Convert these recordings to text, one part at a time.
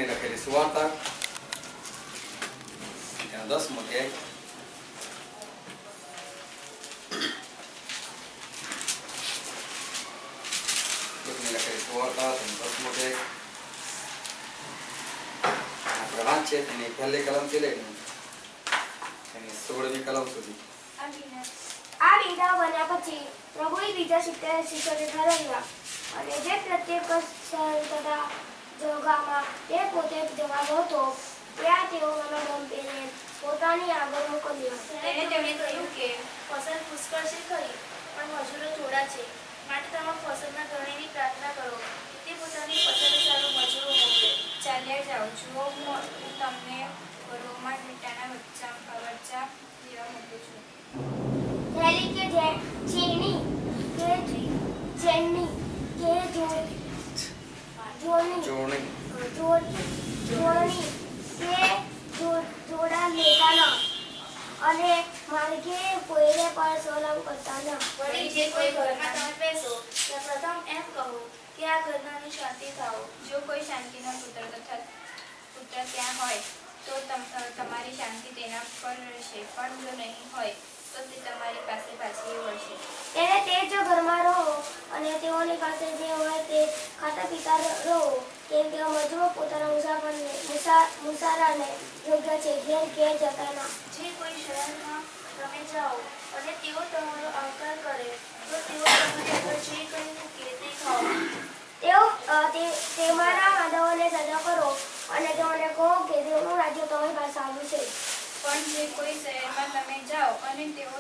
લુકની લખેલી સુવાર્તા એનો 10મો અધ્યાય લુકની લખેલી સુવાર્તા તેનો 10મો અધ્યાય આપણે વાંચીએ તેની પહેલી કલમથી લઈને તેની 16મી કલમ સુધી. આ વિંધા બન્યા પછી પ્રભુએ બીજા 70 શિષ્યોને ઠરાવ્યા અને જે પ્રત્યેક શહેર તથા જગામાં તે પોતે જવાનો હતો ત્યાં તેઓ મનોગમપીને પોતાની આગળ મોકલ્યો. અને તેમણે કહ્યું કે ફસલ પુષ્કળ છે ખરી, પણ મજૂરો થોડા છે. માટે તમે ફસલના ધણીની પ્રાર્થના કરો તે પોતાની ફસલ સારું મજૂરો મોકલે. ચાલ્યા જાઓ, જુઓ હું તમને ઘરોમાં મીઠાના વચ્ચા દેવા મોકલું છું. થેલી કે ચેની કે ચેની કે જોડણી કે જોડા લેતા ન અને માર્ગે કોઈને પર સલામ કરતા ન. વળી જે કોઈ ઘરમાં તમે બેસો ત્યાં પ્રથમ એમ કહો કે આ ઘરનાની શાંતિ થાઓ. જો કોઈ શાંતિનો પુત્ર ત્યાં હોય તો તમારી શાંતિ તેના પર રહેશે, પણ જો નહીં હોય તો તે તમારી પાસે પાછી વળશે. તેને તે જ ઘરમાં રહો અને તેઓની પાસે જે હોય તે ખાતા પીતા રહો, કેમ કે મજૂરો પોતાના મુસારાને યોગ્ય છે, ઘેર જતા ના. જે કોઈ શહેરમાં તમે જાઓ અને તેઓ તમારો આવકાર કરે તો તેઓ તમારી આગળ જે કંઈ મૂકે તે ખાઓ. તેમાંના વાંધાઓને સજા કરો અને તેઓને કહો કે દેવનું રાજ્ય તમારી પાસે આવ્યું છે. પણ જે કોઈ શહેરમાં તમે જાઓ અને તેઓ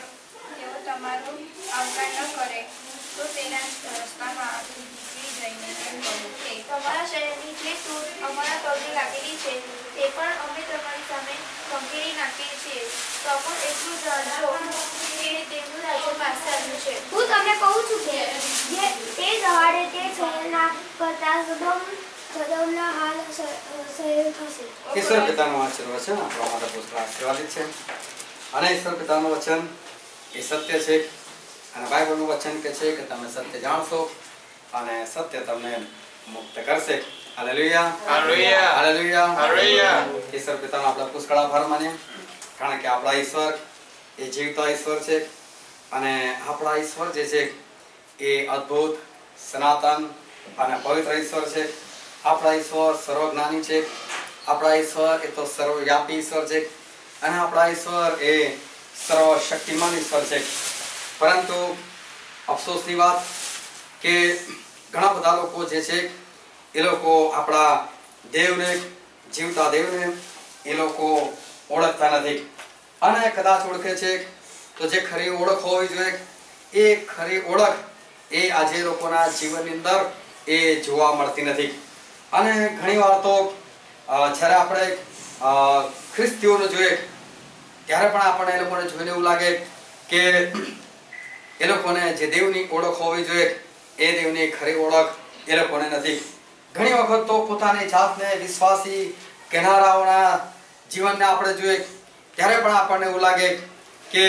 તમારો આવકાર ન કરે તો તેના રસ્તામાં નીકળી જઈને એમ કહો કે તમારા શહેરની જે તૂટ અમારા પગે લાગેલી છે તે પણ અમે તમારી સામે ખંખેરી નાખીએ છીએ. તો પણ એટલું જાણજો કે તેમનું રાજ્ય પાસે આવ્યું છે. હું તમને કહું છું કે તે દહાડે તે શહેરના કરતા સદમના હાલ શહેર થશે. ઈશ્વર પિતાનું આશીર્વાદ છે, આપણા માટે પુષ્કળ આશીર્વાદિત છે. અને ઈશ્વર પિતાનું વચન એ સત્ય છે અને બાઇબલનું વચન કે છે કે તમે સત્ય જાણશો અને સત્ય તમને મુક્ત કરશે. Hallelujah, hallelujah, hallelujah, hallelujah. ઈશ્વર પિતાનો આપણે પુષ્કળ આભાર માનીએ, કારણ કે આપણા ઈશ્વર એ જીવતા ઈશ્વર છે અને આપણા ઈશ્વર જે છે એ અદ્ભુત, સનાતન અને પવિત્ર ઈશ્વર છે. આપણા ઈશ્વર સર્વજ્ઞાની છે. આપણા ઈશ્વર એ તો સર્વવ્યાપી ઈશ્વર છે અને આપણા ઈશ્વર એ સર્વશક્તિમાન ઈશ્વર છે. પરંતુ અફસોસની વાત કે ઘણા બધા લોકો જે છે એ લોકો આપણા દેવને, જીવતા દેવને એ લોકો ઓળખતા નથી અને કદાચ ઓળખે છે તો જે ખરી ઓળખ હોવી જોઈએ એ ખરી ઓળખ એ આજે લોકોના જીવનની અંદર એ જોવા મળતી નથી. અને ઘણીવાર તો જ્યારે આપણે ખ્રિસ્તીઓને જોઈએ ત્યારે પણ આપણને એ લોકોને જોઈને એવું લાગે કે એ લોકોને જે દેવની ઓળખ હોવી જોઈએ એ દેવની ખરી ઓળખ એ લોકોને નથી. ઘણી વખત તો પોતાની જાતને વિશ્વાસી કહેનારાઓના જીવનને આપણે જોઈએ ત્યારે પણ આપણને એવું લાગે કે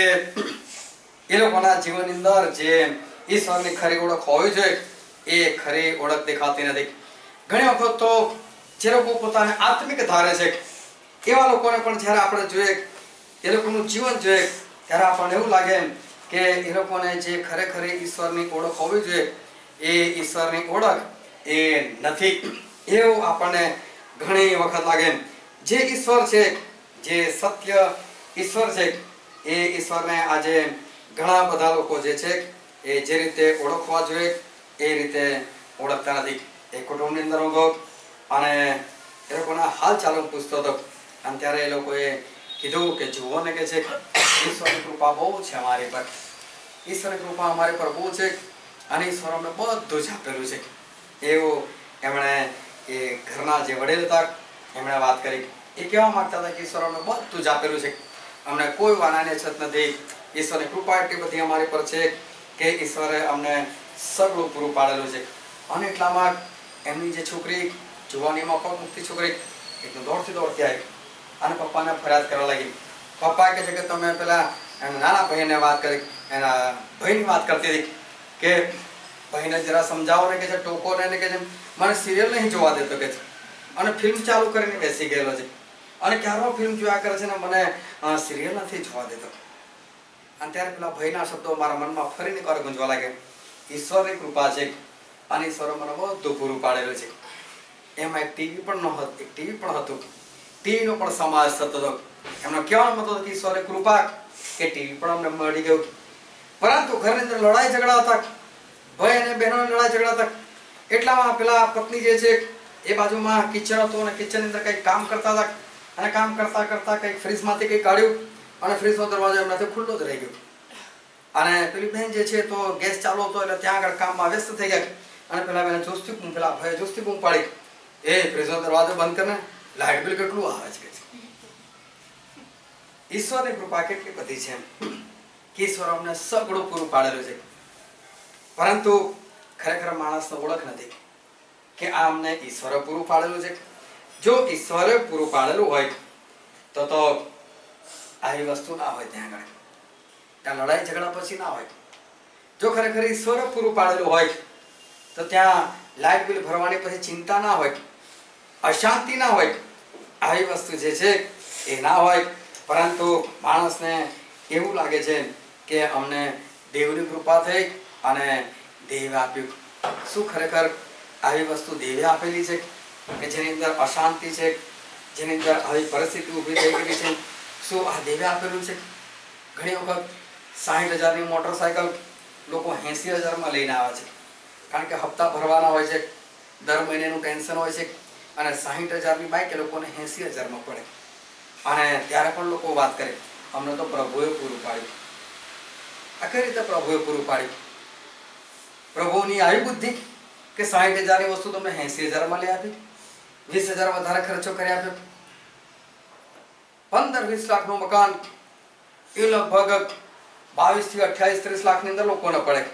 એ લોકોના જીવનની અંદર જે ઈશ્વરની ખરી ઓળખ હોવી જોઈએ એ ખરી ઓળખ દેખાતી નથી. ઘણી વખત તો જે લોકો પોતાને આત્મિક ધારે છે એવા લોકોને પણ જ્યારે આપણે જોઈએ એ લોકોનું જીવન જોઈએ ત્યારે આપણને એવું લાગે કે એ લોકોને જે ખરેખર ઈશ્વરની ઓળખ હોવી જોઈએ એ ઈશ્વરની ઓળખ એ નથી એવું આપણને ઘણી વખત લાગે. જે ઈશ્વર છે, જે સત્ય ઈશ્વર છે એ ઈશ્વરને આજે ઘણા બધા લોકો જે છે એ જે રીતે ઓળખવા જોઈએ એ રીતે ઓળખતા નથી. એ કુટુંબની અંદર ઊંઘો અને એ લોકોના હાલ ચાલુ પૂછતો હતો અને ત્યારે એ લોકોએ કીધું કે જુઓ ને કે છે ઈશ્વરની કૃપા બહુ છે અમારી પર, ઈશ્વરની કૃપા અમારી પર બહુ છે અને ઈશ્વર અમને બધું જ આપેલું છે. એવું એમણે એ ઘરના જે વડીલ હતા એમણે વાત કરી. એ કહેવા માંગતા હતા કે ઈશ્વર અમને બધું જ આપેલું છે, અમને કોઈ વાનાની અછત નથી. ઈશ્વરની કૃપા એટલી બધી અમારી પર છે કે ઈશ્વરે અમને સગળું પૂરું પાડેલું છે. અને એટલામાં એમની જે છોકરી જુવાનીમાં પગ મુક્તિ છોકરી એકદમ દોડતી આવી અને પપ્પાને ફરિયાદ કરવા લાગી. પપ્પા કહે છે કે તમે પેલા એના નાના ભાઈને વાત કરી, એના ભાઈની વાત કરતી હતી કે ભાઈને જરા સમજાવો ને કે છે, ટોકો ને કે છે મને સિરિયલ નહીં જોવા દેતો કે છે, અને ફિલ્મ ચાલુ કરીને બેસી ગયેલો છે અને ક્યારો ફિલ્મ જોયા કરે છે ને મને સિરિયલ નથી જોવા દેતો. અને ત્યારે પેલા ભયના શબ્દો મારા મનમાં ફરીને એકવાર ગુંજવા લાગે. ઈશ્વરની કૃપા છે અને ઈશ્વરે મને બધું પૂરું પાડેલું છે. એમાં એક ટીવી પણ હતું. ટીવીનો પણ સમાવેશ થતો હતો. એમનો કહેવાનો મતલબ કે ઈશ્વરની કૃપા કે ટીવી પણ અમને મળી ગયું. પરંતુ ઘરની અંદર લડાઈ ઝઘડા હતા. ભાઈ અને બહેનોની લડાઈ ઝઘડા હતા. એટલામાં પેલા પત્ની જે છે એ બાજુમાં કિચન હતું અને કિચનની અંદર કંઈક કામ કરતા હતા અને કામ કરતા કરતા કંઈક ફ્રીજમાંથી કંઈક કાઢ્યું અને ફ્રીજનો દરવાજો એમનાથી ખુલ્લો જ રહી ગયો. અને પેલી બહેન જે છે તો ગેસ ચાલુ હતો એટલે ત્યાં આગળ કામમાં વ્યસ્ત થઈ ગયા અને પેલા બેને પેલા ભાઈએ જોસ્તી બૂમ પાડી, એ ફ્રીજનો દરવાજો બંધ કરીને, લાઇટ બિલ કેટલું આવે છે. ઈશ્વરની કૃપા કેટલી બધી છે કે ઈશ્વર અમને સગળું પૂરું પાડેલું છે. પરંતુ ખરેખર માણસને ઓળખ નથી કે આ અમને ઈશ્વરે પૂરું પાડેલું છે. જો ઈશ્વરે પૂરું પાડેલું હોય તો આવી વસ્તુ ના હોય. ત્યાં લડાઈ ઝઘડા પછી ના હોય. જો ખરેખર ઈશ્વરે પૂરું પાડેલું હોય તો ત્યાં લાઇટ બિલ ભરવાની પછી ચિંતા ના હોય, અશાંતિ ના હોય. આવી વસ્તુ જે છે એ ના હોય. પરંતુ માણસને એવું લાગે છે કે અમને દેવની કૃપા થઈ અને દેવે આપ્યું. શું ખરેખર આવી વસ્તુ દેવે આપેલી છે કે જેની અંદર અશાંતિ છે, જેની અંદર આવી પરિસ્થિતિ ઊભી થઈ ગઈ છે? શું આ દેવે આપેલું છે? ઘણી વખત 60,000ની મોટરસાયકલ લોકો 80,000માં લઈને આવે છે, કારણ કે હપ્તા ભરવાના હોય છે, દર મહિનેનું ટેન્શન હોય છે અને 60,000ની બાઇક એ લોકોને 80,000માં પડે. અને ત્યારે પણ લોકો વાત કરે અમને તો પ્રભુએ પૂરું પાડ્યું. આ કઈ રીતે પ્રભુએ પૂરું પાડ્યું? પ્રભુની આવી બુદ્ધિ કે 60,000ની વસ્તુ તમને 80,000માં લઈ આપી, 20,000 વધારે ખર્ચો કરી આપ્યો. 15-20 લાખનું મકાન એ લગભગ 22 થી 28-30 લાખની અંદર લોકોને પડે.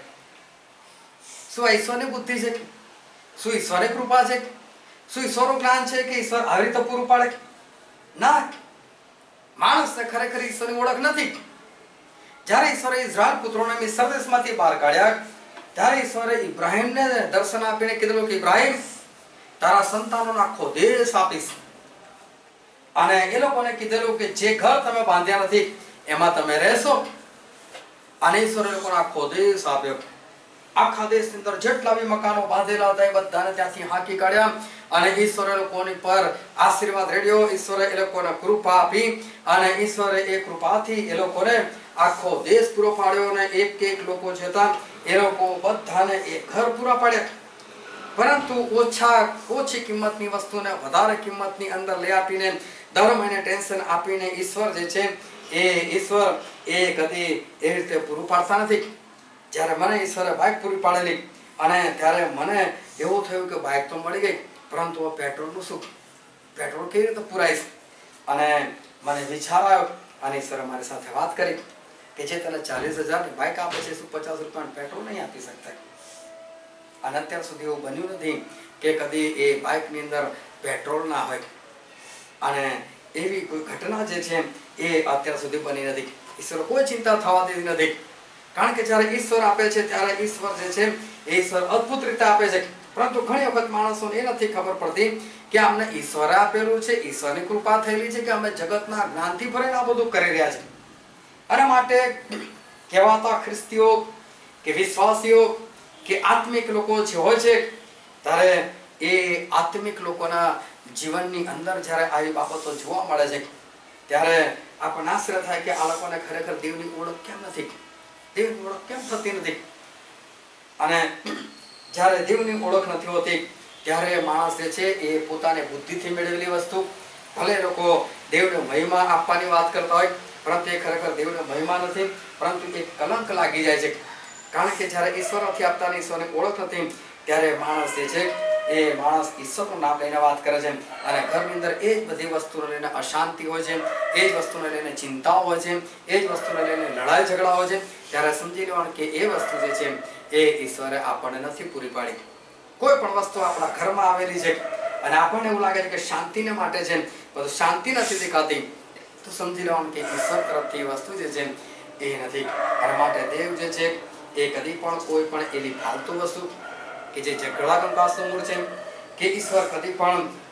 શું આ ઈશ્વરની બુદ્ધિ છે? શું ઈશ્વરની કૃપા છે? શું ઈશ્વરનું જ્ઞાન છે કે ઈશ્વર આવી રીતે પૂરું પાડે? ના. માણસને ખરેખર ઈશ્વરની ઓળખ નથી. જ્યારે ઈશ્વરે ઇઝરાયલ પુત્રોને મિસ્ર દેશમાંથી બહાર કાઢ્યા ત્યારે ઈશ્વરે ઇબ્રાહીમને દર્શન આપીને કીધું કે ઇબ્રાહીમ, તારા સંતાનોનો આખો દેશ આપીશ. અને એ લોકોને કીધેલું કે જે ઘર તમે બાંધ્યા નથી એમાં તમે રહેશો. અને ઈશ્વરે લોકોને આખો દેશ આપ્યો. આખા દેશની અંદર જેટલા બી મકાનો બાંધેલા હતા એ બધાને ત્યાંથી હાંકી કાઢ્યા અને ઈશ્વરે લોકોની પર આશીર્વાદ રેડ્યો. ઈશ્વરે એ લોકોને કૃપા આપી અને ઈશ્વરે એ કૃપાથી એ લોકોને આખો દેશ પૂરો પાડ્યો. અને એક લોકો જે હતા એ લોકો બધાને એ ઘર પૂરા પાડ્યા. પરંતુ ઓછી કિંમતની વસ્તુને વધારે કિંમતની અંદર લઈ આપીને, દર મહિને ટેન્શન આપીને ઈશ્વર જે છે ઈશ્વર કદી એ રીતે પૂરું પાડતા નથી. જ્યારે મને ઈશ્વરે બાઇક પૂરી પાડેલી અને ત્યારે મને એવું થયું કે બાઇક તો મળી ગઈ, પરંતુ પેટ્રોલનું શું? પેટ્રોલ કેવી રીતે પુરાઈશ? અને મને વિચાર આવ્યો અને ઈશ્વરે મારી સાથે વાત કરી કે જે તને 40,000ની બાઇક આપે છે, શું 50 રૂપિયાનું પેટ્રોલ નહીં આપી શકતા? અને અત્યાર સુધી એવું બન્યું નથી કે કદી એ બાઇકની અંદર પેટ્રોલ ના હોય. અને એવી કોઈ ઘટના જે છે એ અત્યાર સુધી બની નથી. ઈશ્વર કોઈ ચિંતા થવા દેતી નથી, કારણ કે જ્યારે ઈશ્વર આપે છે ત્યારે ઈશ્વર જે છે એ ઈશ્વર અદ્ભુત રીતે આપે છે. પરંતુ ઘણી વખત માણસોને એ નથી ખબર પડતી કે અમને ઈશ્વરે આપેલું છે, ઈશ્વરની કૃપા થયેલી છે કે અમે જગતના જ્ઞાનથી ભરીને આ બધું કરી રહ્યા છે. અને માટે કહેવાતા ખ્રિસ્તીઓ કે વિશ્વાસીઓ કે આત્મિક લોકો જે હોય છે ત્યારે એ આત્મિક લોકોના જીવનની અંદર જ્યારે આવી બાબતો જોવા મળે છે ત્યારે આપણને આશ્ચર્ય થાય કે આ લોકોને ખરેખર દેવની ઓળખ કેમ નથી, દેવની ઓળખ કેમ થતી નથી? અને જ્યારે દેવની ઓળખ નથી હોતી ત્યારે માણસ જે છે એ પોતાની બુદ્ધિથી મેળવેલી વસ્તુ, ભલે લોકો દેવને મહિમા આપવાની વાત કરતા હોય પરંતુ એ ખરેખર દેવને મહિમા નથી, પરંતુ એક કલંક લાગી જાય છે. કારણ કે જ્યારે ઈશ્વર નથી આપતા, ઈશ્વરની ઓળખ નથી, ત્યારે માણસ જે છે એ માણસ ઈશ્વરનું નામ લઈને વાત કરે છે અને ઘરની અંદર એ જ બધી વસ્તુને લઈને અશાંતિ હોય છે, એ જ વસ્તુને લઈને ચિંતાઓ હોય છે, એ જ વસ્તુને લઈને લડાઈ ઝઘડા હોય છે. ત્યારે સમજી લેવાનું કે એ વસ્તુ જે છે એ ઈશ્વરે આપણને નથી પૂરી પાડી. કોઈ પણ વસ્તુ આપણા ઘરમાં આવેલી છે અને આપણને એવું લાગે છે કે શાંતિને માટે છે, બધું શાંતિ નથી દેખાતી, તો સમજી લેવાનું કે ઈશ્વર તરફથી વસ્તુ જે છે એ નથી. અને માટે દેવ જે છે એ કદી પણ કોઈ પણ એવી ફાલતુ વસ્તુ કે જે ઝઘડા કંકાસનું મૂળ છે કે ઈશ્વર કદી પણ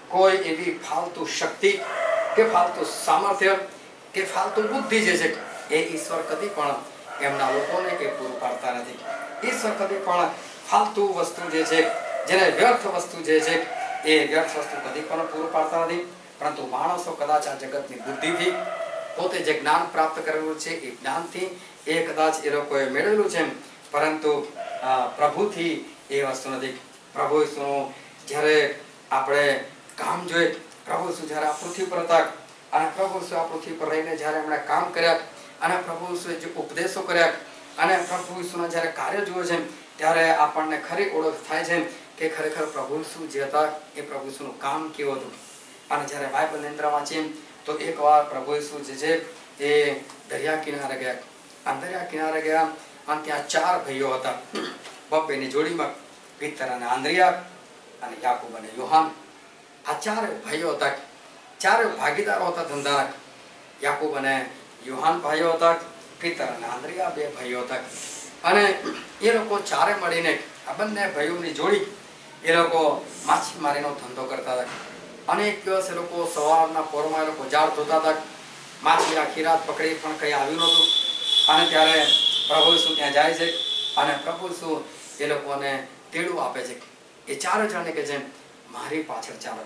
કોઈ એવી ફાલતુ શક્તિ કે ફાલતુ સામર્થ્ય કે ફાલતુ બુદ્ધિ જે છે એ ઈશ્વર કદી પણ એમના લોકોને એ પૂરું પાડતા નથી. ઈશ્વર કદી પણ ફાલતુ વસ્તુ જે છે, જેને વ્યર્થ વસ્તુ જે છે એ વ્યર્થ વસ્તુ કદી પણ પૂરું પાડતા નથી. પરંતુ માણસો કદાચ આ જગતની બુદ્ધિથી, પોતે જે જ્ઞાન પ્રાપ્ત કરેલું છે એ જ્ઞાનથી એ કદાચ એ લોકોએ મેળવેલું છે, પરંતુ પ્રભુથી એ વસ્તુ નથી. પ્રભુ ઈસુનું જ્યારે આપણે કામ જોઈએ, પ્રભુ ઈસુ જ્યારે આ પૃથ્વી પર હતા અને પ્રભુ ઈસુ આ પૃથ્વી પર રહીને જ્યારે એમણે કામ કર્યા અને પ્રભુ ઈસુએ જે ઉપદેશો કર્યા અને પ્રભુ ઈસુના જ્યારે કાર્ય જુએ છે, ત્યારે આપણને ખરી ઓળખ થાય છે કે ખરેખર પ્રભુ ઈસુ જે હતા એ પ્રભુ ઈસુનું કામ કેવું હતું. અને જ્યારે બાઇબલની અંદર વાંચીએ તો એકવાર પ્રભુ ઈસુ જે છે એ દરિયા કિનારે ગયા. અને દરિયા કિનારે ગયા અને ત્યાં 4 ભાઈઓ હતા, બબ્બેની જોડીમાં, પીતર અને આંદ્રિયા અને યાકૂબ અને યોહાન. આ 4 ભાઈઓ હતા, 4 ભાગીદારો હતા ધંધાના. યાકૂબ અને યોહાન ભાઈઓ હતા, પીતર અને આંદ્રિયા 2 ભાઈઓ હતા. અને એ લોકો 4 મળીને, આ બંને ભાઈઓની જોડી, એ લોકો માછીમારીનો ધંધો કરતા હતા. અનેક દિવસ એ લોકો સવારના પોરમાં એ લોકો જાળ ધોતા હતા. માછલી આખી રાત પકડી પણ કંઈ આવ્યું નહોતું. અને ત્યારે પ્રભુ ઈસુ ત્યાં જાય છે અને પ્રભુ ઈસુ એ લોકોને તેડું આપે છે. એ 4 જણને કે છે મારી પાછળ ચાલો.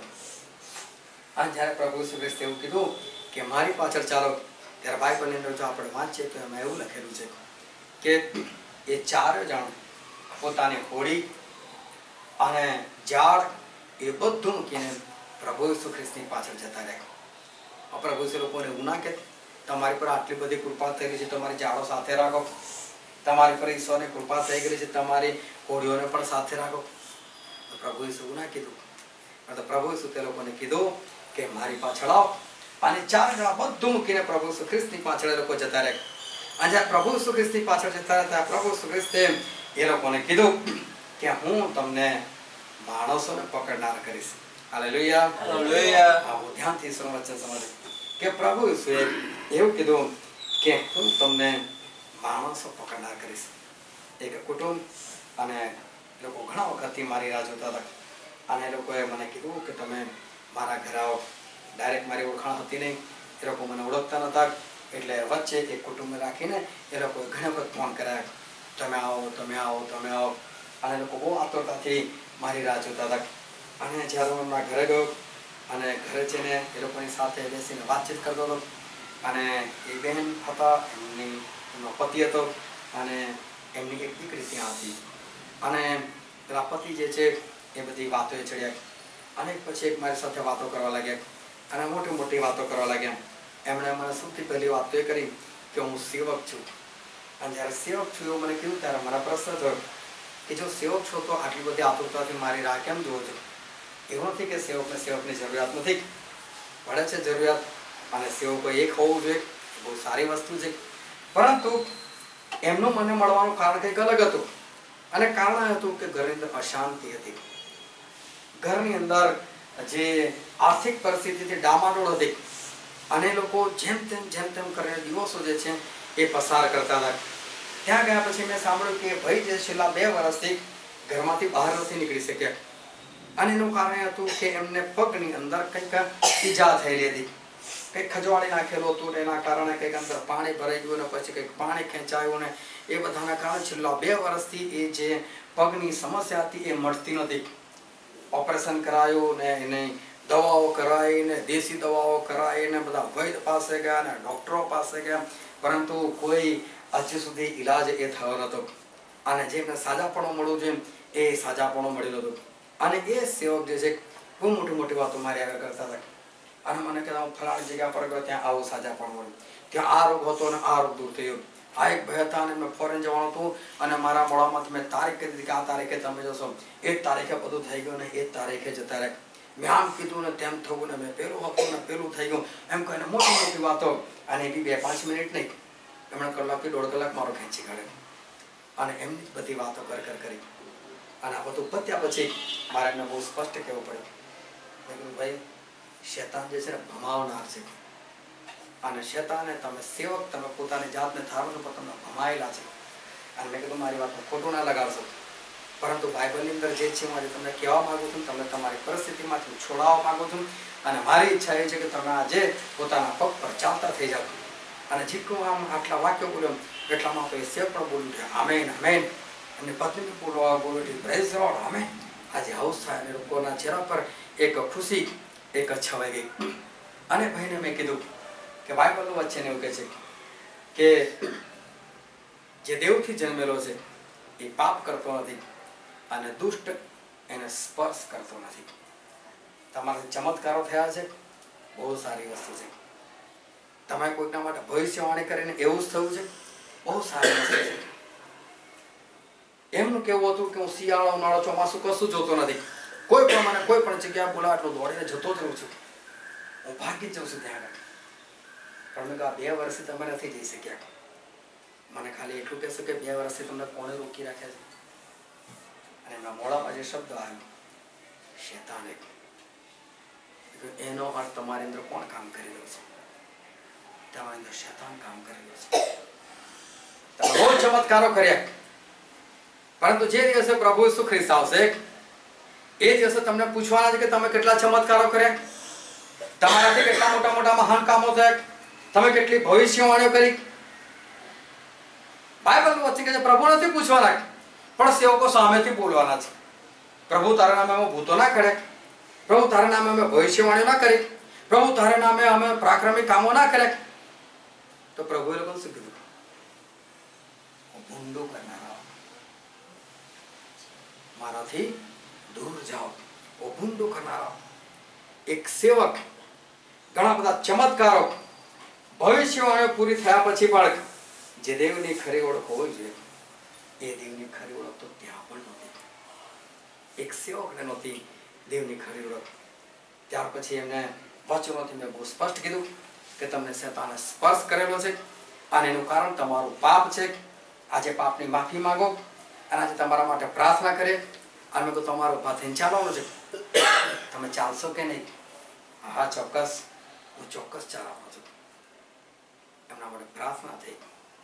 અને જ્યારે પ્રભુ ઈસુ ખ્રિસ્તે એવું કીધું કે મારી પાછળ ચાલો, ત્યારે બાઇબલની અંદર જો આપણે વાંચીએ તો એમાં એવું લખેલું છે કે એ 4 જણ પોતાની હોડી અને જાળ એ બધું મૂકીને પ્રભુ ઈસુ ખ્રિસ્તની પાછળ જતા રહ્યા. પ્રભુ ઈસુ લોકોને એવું ના કે તમારી પર આટલી બધી કૃપા થઈ ગઈ છે, તમારી જાળો સાથે રાખો. તમારી પર ઈશ્વરની કૃપા થઈ ગઈ છે, તમારી હોડીઓને પણ સાથે રાખો. તો પ્રભુ ઈસુ એવું ના કીધું. તો પ્રભુ ઈસુ તે લોકોને કીધું કે મારી પાછળ આવો. અને 4 જણા બધું મૂકીને પ્રભુ ઈસુ ખ્રિસ્તની પાછળ એ લોકો જતા રહ્યા. અને જ્યારે પ્રભુ ઈસુ ખ્રિસ્તની પાછળ જતા રહ્યા, પ્રભુ ઈસુ ખ્રિસ્તે એ લોકોને કીધું કે હું તમને માણસોને પકડનાર કરીશ. Hallelujah, hallelujah. આવો ધ્યાનથી ઈશ્વરનું વચન સમજો કે પ્રભુ ઈસુએ એવું કીધું કે હું તમને માણસો પકડનાર કરીશ. એક કુટુંબ અને લોકો ઘણા વખતથી મારી રાહ જોતા હતા. અને એ લોકોએ મને કીધું કે તમે મારા ઘરે આવો. ડાયરેક્ટ મારી ઓળખાણ હતી નહીં, એ લોકો મને ઓળખતા નહોતા. એટલે વચ્ચે એક કુટુંબને રાખીને એ લોકોએ ઘણી વખત ફોન કરાયા, તમે આવો, તમે આવો, તમે આવો. અને લોકો બહુ આતુરતાથી મારી રાહ જોતા હતા. અને જ્યારે હું એમના ઘરે ગયો અને ઘરે જઈને એ લોકોની સાથે બેસીને વાતચીત કરતો હતો, અને એ બહેન હતા, એમનો પતિ હતો અને એમની એક દીકરી ત્યાં હતી. અને પેલા પતિ જે છે એ બધી વાતોએ ચડ્યા. અને પછી એક મારી સાથે વાતો કરવા લાગ્યા અને મોટી મોટી વાતો કરવા લાગ્યા. એમણે મને સૌથી પહેલી વાત તો એ કરી કે હું સેવક છું. અને જ્યારે સેવક છું એવું મને કીધું ત્યારે મારા પ્રશ્ન થયો કે જો સેવક છો તો આટલી બધી આતુરતાથી મારી રાહ કેમ જુઓ છો? એવું નથી કે સેવકની જરૂરિયાત નથી, પડે છે જરૂરિયાત. અને સેવકો એક હોવું જોઈએ, બહુ સારી વસ્તુ છે. પરંતુ એમનું મને મળવાનું કારણ કંઈક અલગ હતું. અને કારણ હતું કે ઘરની અંદર અશાંતિ હતી. ઘરની અંદર જે આર્થિક પરિસ્થિતિથી ડામાડોળ હતી. અને લોકો જેમ તેમ કરીને દિવસો જે છે એ પસાર કરતા હતા. ત્યાં ગયા પછી મેં સાંભળ્યું કે ભાઈ જે છેલ્લા 2 વર્ષથી ઘરમાંથી બહાર નથી નીકળી શક્યા. અને એનું કારણ હતું કે એમને પગની અંદર કંઈક ઈજા થયેલી હતી, કંઈક ખજવાળી નાખેલું હતું. એના કારણે કંઈક અંદર પાણી ભરાઈ ગયું ને પછી કંઈક પાણી ખેંચાયું ને એ બધાના કારણે છેલ્લા 2 વર્ષથી એ જે પગની સમસ્યા હતી એ મટતી નથી. ઓપરેશન કરાયું ને એની દવાઓ કરાવી ને દેશી દવાઓ કરાવી ને બધા વૈદ પાસે ગયા ને ડૉક્ટરો પાસે ગયા, પરંતુ કોઈ હજુ સુધી ઈલાજ એ થયો નહોતો. અને જેમને સાજાપણું મળવું જોઈએ એ સાજાપણું મળેલું હતું. અને એ સેવક જે છે બહુ મોટી વાતો મારી આગળ કરતા હતા. અને મને કહેતા હું ફલાણી જગ્યા પર ગયો, ત્યાં આવું સાજાપણું મળ્યું, ત્યાં આ રોગ હતો અને આ રોગ દૂર થયો. આ એક ભાઈ હતા અને મેં ફોરેન જવાનું હતું અને મારા મોડામાં મેં તારીખ કરી દીધી કે આ તારીખે તમે જશો. એ જ તારીખે બધું થઈ ગયું ને એ જ તારીખે જતા રહ્યા. મેં આમ કીધું ને તેમ થયું ને મેં પેલું હતું ને પેલું થઈ ગયું એમ કહીને મોટી વાતો. અને એવી 2-5 મિનિટ નહીં, એમણે કલાકથી 1.5 કલાક મારો ખેંચી કાઢ્યો. અને એમની જ બધી વાતો કરી. અને આ બધું પત્યા પછી મારે એમને બહુ સ્પષ્ટ કહેવું પડ્યું. મેં કીધું ભાઈ, શેતાન જે છે ને ભમાવનાર છે. અને શેતાને તમે સેવક, તમે પોતાની જાતને ધારો છો પણ તમે ભમાયેલા છે. અને મેં કીધું મારી વાતમાં ખોટું ના લગાડશો. પરંતુ બાઇબલની અંદર જે છે હું આજે તમને કહેવા માંગુ છું, તમને તમારી પરિસ્થિતિમાંથી છોડાવવા માંગુ છું. અને મારી ઈચ્છા એ છે કે તમે આજે પોતાના પગ પર ચાલતા થઈ જાઓ. અને જેટલું આમ આટલા વાક્યો બોલ્યો એટલામાં તો એ સેવ પણ બોલ્યું છે આમેન આમેન. એમની પત્ની બોલ્યું છે પ્રેઝ ધ લોર્ડ આમેન. આજે હાઉસ થાય અને લોકોના ચહેરા પર એક ખુશી એક છવાઈ ગઈ. અને ભાઈને મેં કીધું કે બાઇબલનું વચન એવું કહે છે કે જે દેવથી જન્મેલો છે એ પાપ કરતો નથી અને દુષ્ટ એને સ્પર્શ કરતો નથી. તમારા ચમત્કારો થયા છે, બહુ સારી વસ્તુ છે. તમે કોઈના માટે ભવિષ્યવાણી કરીને એવું જ થયું છે, બહુ સારી વસ્તુ છે. એમનું કેવું હતું કે હું શિયાળો ઉનાળો ચોમાસું કશું જોતો નથી, કોઈ પણ મને કોઈ પણ જગ્યાએ બોલા એટલું દોડીને જતો જ રહું છું, હું ભાગી જ જાઉં છું ત્યાં આગળ. પણ મેં કહ્યું 2 વર્ષથી તમે નથી જઈ શક્યા. મને ખાલી એટલું કહેશો કે 2 વર્ષથી તમને કોણે રોકી રાખ્યા છે? અને એમના મોઢામાં જે શબ્દ આવ્યો શેતાને, એનો અર્થ તમારી અંદર કોણ કામ કરી રહ્યું છે? તમારી અંદર શેતાન કામ કરી રહ્યું છે. તમે બહુ ચમત્કારો કર્યા, પરંતુ જે દિવસે પ્રભુ ઈસુ ખ્રિસ્ત આવશે એ દિવસે તમને પૂછવાના છે કે તમે કેટલા ચમત્કારો કર્યા, તમારાથી કેટલા મોટા મોટા મહાન કામો થયા, તમે કેટલી ભવિષ્યવાણીઓ કરી. બાઇબલનું વચન કહે છે પ્રભુ નથી પૂછવાના, પણ સેવકો સામેથી બોલવાના છે. પ્રભુ તારા નામે અમે ભૂતો ના કર્યા, પ્રભુ તારા નામે અમે ભવિષ્યવાણીઓ ના કરી, પ્રભુ તારા નામે અમે પરાક્રમી કામો ના કર્યા. તો પ્રભુએ લોકોને શું કીધું? ભૂંડો કરનારા, મારાથી દૂર જાઓ. ઓ ભૂંડો કરનારા. એક સેવક ઘણા બધા ચમત્કારો ભવિષ્યવાણીઓ પૂરી થયા પછી પણ જે દેવની ખરી ઓળખ હોવી જોઈએ એ દેવની ખરી ઓળખ તો ત્યાં પણ નહોતી. એક સેવકને નહોતી દેવની ખરી ઓળખ. ત્યાર પછી એમને વચનોથી મેં બહુ સ્પષ્ટ કીધું કે તમને શેતાને સ્પર્શ કરેલો છે અને એનું કારણ તમારું પાપ છે. આજે પાપની માફી માંગો અને આજે તમારા માટે પ્રાર્થના કરે અને મેં તમારો ઉભા થઈને ચાલવાનું છે. તમે ચાલશો કે નહીં? હા ચોક્કસ, હું ચોક્કસ ચાલવાનો છું. એમના માટે પ્રાર્થના થઈ.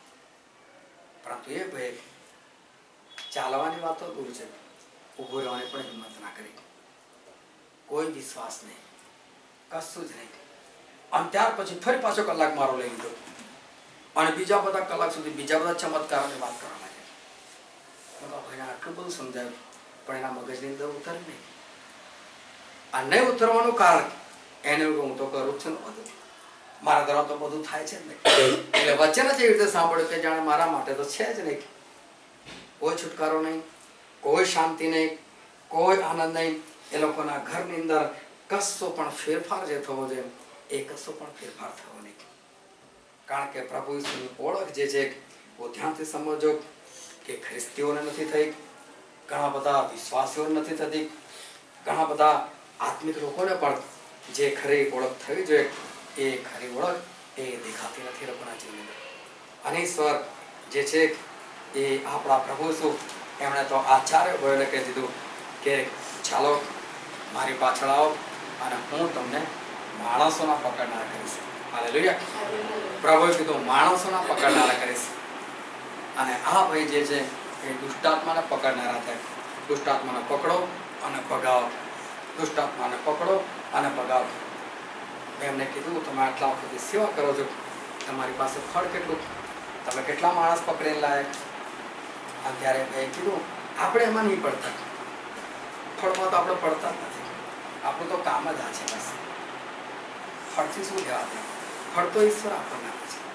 પરંતુ એ ભાઈ ચાલવાની વાતો દૂર છે, ઊભું રહેવાની પણ હિંમત ના કરી. કોઈ વિશ્વાસ નહીં, કશું જ નહીં. અને ત્યાર પછી ફરી પાછો કલાક મારો લઈ લીધો અને બીજા બધા કલાક સુધી બીજા બધા ચમત્કારોની વાત કરવા લાગ્યા. ભાઈને આટલું બધું સમજાયું પણ એના મગજની અંદર ઉતરે નહીં. આ નહીં ઉતરવાનું કારણ એને હું તો કરું જ છું ને બધું, મારા દ્વારા તો બધું થાય છે જ નહીં. એટલે વચન જ એવી રીતે સાંભળ્યું કે જાણે મારા માટે તો છે જ નહીં. કોઈ છુટકારો નહીં, કોઈ શાંતિ નહીં, કોઈ આનંદ નહીં. એ લોકોના ઘરની અંદર કશો પણ ફેરફાર જે થવો જોઈએ એ કશો પણ ફેરફાર થવો નહીં. કારણ કે પ્રભુ ઈસુની ઓળખ જે છે બહુ ધ્યાનથી સમજો કે ખ્રિસ્તીઓને નથી થઈ, ઘણા બધા વિશ્વાસીઓને નથી થતી, ઘણા બધા આત્મિક લોકોને પણ જે ખરી ઓળખ થવી જોઈએ એ ખરી ઓળખ એ દેખાતી નથી લોકોના જીવનમાં. અને ઈશ્વર જે છે એ આપણા પ્રભુ શું એમણે તો આચાર્ય ભાઈને કહી દીધું કે ચાલો મારી પાછળ આવો અને હું તમને માણસોના પકડનારા કરીશ. હાલેલુયા. પ્રભુએ કીધું માણસોના પકડનારા કરીશ. અને આ ભાઈ જે છે એ દુષ્ટાત્માને પકડનારા થાય. દુષ્ટાત્માને પકડો અને ભગાવો, દુષ્ટાત્માને પકડો અને ભગાવો. એમને કીધું તમે આટલા વખતથી સેવા કરો છો, તમારી પાસે ફળ કેટલું, તમે કેટલા માણસ પકડીને લાયક? અને ત્યારે મેં કીધું આપણે એમાં નહીં પડતા, ફળમાં તો આપણે પડતા જ નથી, આપણું તો કામ જ આ છે બસ. ફળથી શું લેવા દે? ફળ તો ઈશ્વર આપણને આપે છે.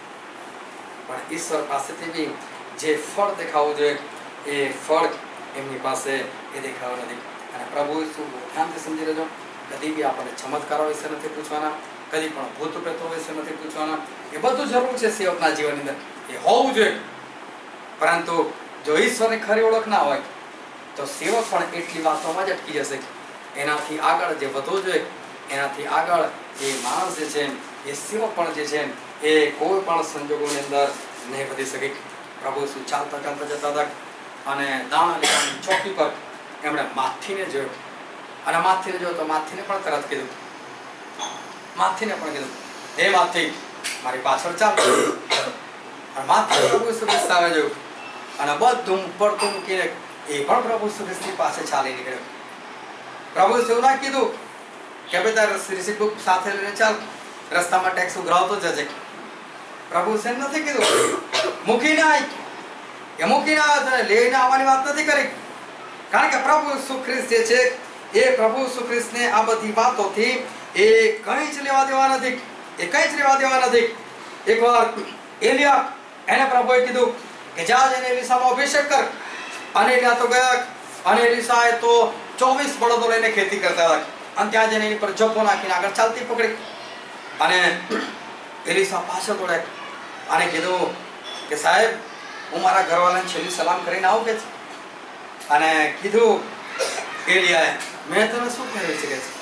પણ ઈશ્વર પાસેથી બી જે ફળ દેખાવું જોઈએ એ ફળ એમની પાસે એ દેખાવું નથી. અને પ્રભુ શું ધ્યાનથી સમજી લેજો, કદી બી આપણને ચમત્કારો વિશે નથી પૂછવાના, કદી પણ ભૂત પ્રેતો વિશે નથી પૂછવાના. એ બધું જરૂર છે સેવકના જીવનની અંદર, એ હોવું જોઈએ. પરંતુ જો ઈશ્વરની ખરી ઓળખ ના હોય તો સેવક પણ એટલી વાતોમાં જ અટકી જશે. એનાથી આગળ જે વધવું જોઈએ એનાથી આગળ એ માણસ જે છે એ સેવક પણ જે છે એ કોઈ પણ સંજોગોની અંદર નહીં વધી શકે. પ્રભુ શું ચાલતા ચાલતા જતા હતા અને દાણા લેવાની ચોકી પર એમણે માથીને જોયો અને માથીને જોયો તો માથીને પણ તરત કીધું, માથીને પણ કીધું હે માથી મારી પાછળ ચાલ. અને માથી પ્રભુ શું આવે જોયું અને બધું પડતું મૂકીને એ પણ પ્રભુ ઈસુ ખ્રિસ્તની પાસે ચાલી નીકળ્યો. પ્રભુ ઈસુ ના કીધું કે ભાઈ તારે રિસીપ્ટ બુક સાથે લઈને ચાલ, રસ્તામાં ટેક્સ ઉઘરાવતો જજે. પ્રભુ ઈસુએ નથી કીધું મૂકીને આય, એ મૂકીને આવે તને લઈને આવવાની વાત નથી કરી. કારણ કે પ્રભુ ઈસુ ખ્રિસ્ત જે છે એ પ્રભુ ઈસુ ખ્રિસ્તને આ બધી વાતોથી એ કંઈ જ લેવા દેવા નથી. એ કંઈ જ લેવા દેવા નથી. એકવાર એલિયા એને પ્રભુએ કીધું કે જા જઈને એલીસામાં અભિષેક કર. અને એલિયા તો ગયા અને એલીસાએ તો 24 બળદો લઈને ખેતી કરતા હતા અને ત્યાં જઈને એની પર જબ્બો નાખીને આગળ ચાલતી પકડી. અને એલીસા પાછળ દોડ્યા અને કીધું કે સાહેબ હું મારા ઘરવાળાને છેલ્લી સલામ કરીને આવું કે છે. અને કીધું એલિયાએ મેં તને શું કહ્યું છે કે છે.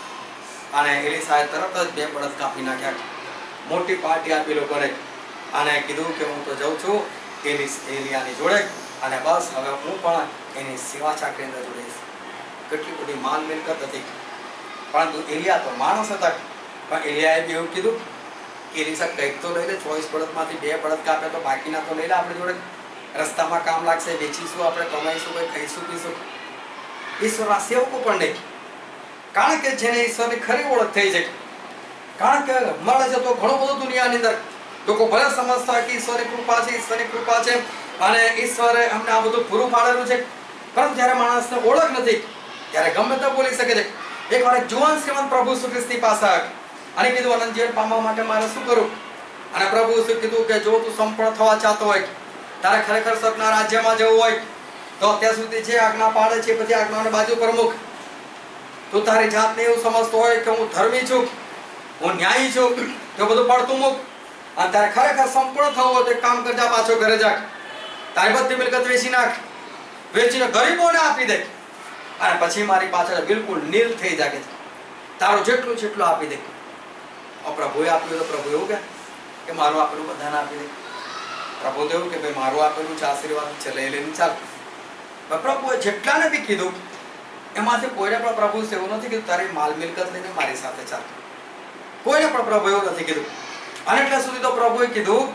અને એલીસાએ તરત જ 2 બળદ કાપી નાખ્યા, મોટી પાર્ટી આપી લોકોને અને કીધું કે હું તો જઉં છું એલિયાની જોડે અને બસ હવે હું પણ એની સેવા ચાકરી અંદર જોડીશ. કેટલી બધી માલ મિલકત હતી, પરંતુ એલિયા તો માણસ હતા. પણ એલિયાએ બી એવું કીધું કે એલીસા કંઈક તો લઈ લે, 24 બળદમાંથી 2 બળદ કાપે તો બાકીના તો લઈ લે આપણી જોડે, રસ્તામાં કામ લાગશે, વેચીશું, આપણે કમાઈશું, કંઈ ખાઈશું પીશું. ઈશ્વરના સેવકો પણ નહીં, કારણ કે જેને ઈશ્વરની ખરી ઓળખ થઈ છે. કારણ કે મળે છે તો ઘણું બધું દુનિયાની અંદર લોકો ભલે સમજતા કે ઈશ્વરની કૃપા છે, ઈશ્વરની કૃપા છે અને ઈશ્વરે અમને આ બધું પૂરું પાડેલું છે, પરંતુ જ્યારે માણસને ઓળખ નથી ત્યારે ગમે તે બોલી શકે છે. એકવાર એક જુવાન શ્રીમંત પ્રભુ ઈસુ ખ્રિસ્તની પાસે આવ્યો અને કીધું અનંત જીવન પામવા માટે મારે શું કરું. અને પ્રભુ ઈસુએ કીધું કે જો તું સંપૂર્ણ થવા ચાહતો હોય, તારે ખરેખર સ્વર્ગના રાજ્યમાં જવું હોય તો અત્યાર સુધી જે આજ્ઞા પાડે છે બધી આજ્ઞાઓને બાજુ પર મૂક. તું તારી જાતને એવું સમજતો હોય કે હું ધર્મી છું, હું ન્યાયી છું, તો બધું પડતું મૂક. અને તારે ખરેખર સંપૂર્ણ થવું હોય તો એક કામ કરજા, પાછો ઘરે જા, તારી બધી મિલકત વેચી નાખ, વેચીને ગરીબોને આપી દે અને પછી મારી પાછળ બિલકુલ નીલ થઈ જાય છે, તારું જેટલું જેટલું આપી દે. પ્રભુએ આપ્યું તો પ્રભુ એવું કે મારું આપેલું બધાને આપી દે. પ્રભુ તો એવું કે ભાઈ મારું આપેલું છે આશીર્વાદ છે, લઈ લઈને ચાલ. પ્રભુએ જેટલાને બી કીધું એમાંથી કોઈને પણ પ્રભુ એવું નથી કીધું તારી માલ મિલકત લઈને મારી સાથે ચાલ. કોઈને પણ પ્રભુ એવું નથી કીધું. અને એટલે સુધી તો પ્રભુએ કીધું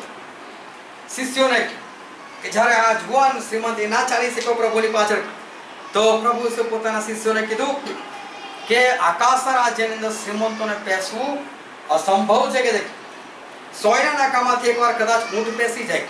શિષ્યોને કે જ્યારે આ જુવાન શ્રીમંત ના ચાલી શક્યો પ્રભુની પાછળ, તો પ્રભુ પોતાના શિષ્યોને કીધું કે આકાશ રાજ્યની અંદર શ્રીમંતોને પેસવું અસંભવ છે. કે સોયના નાકામાંથી એકવાર કદાચ ઊંટ પેસી જાય,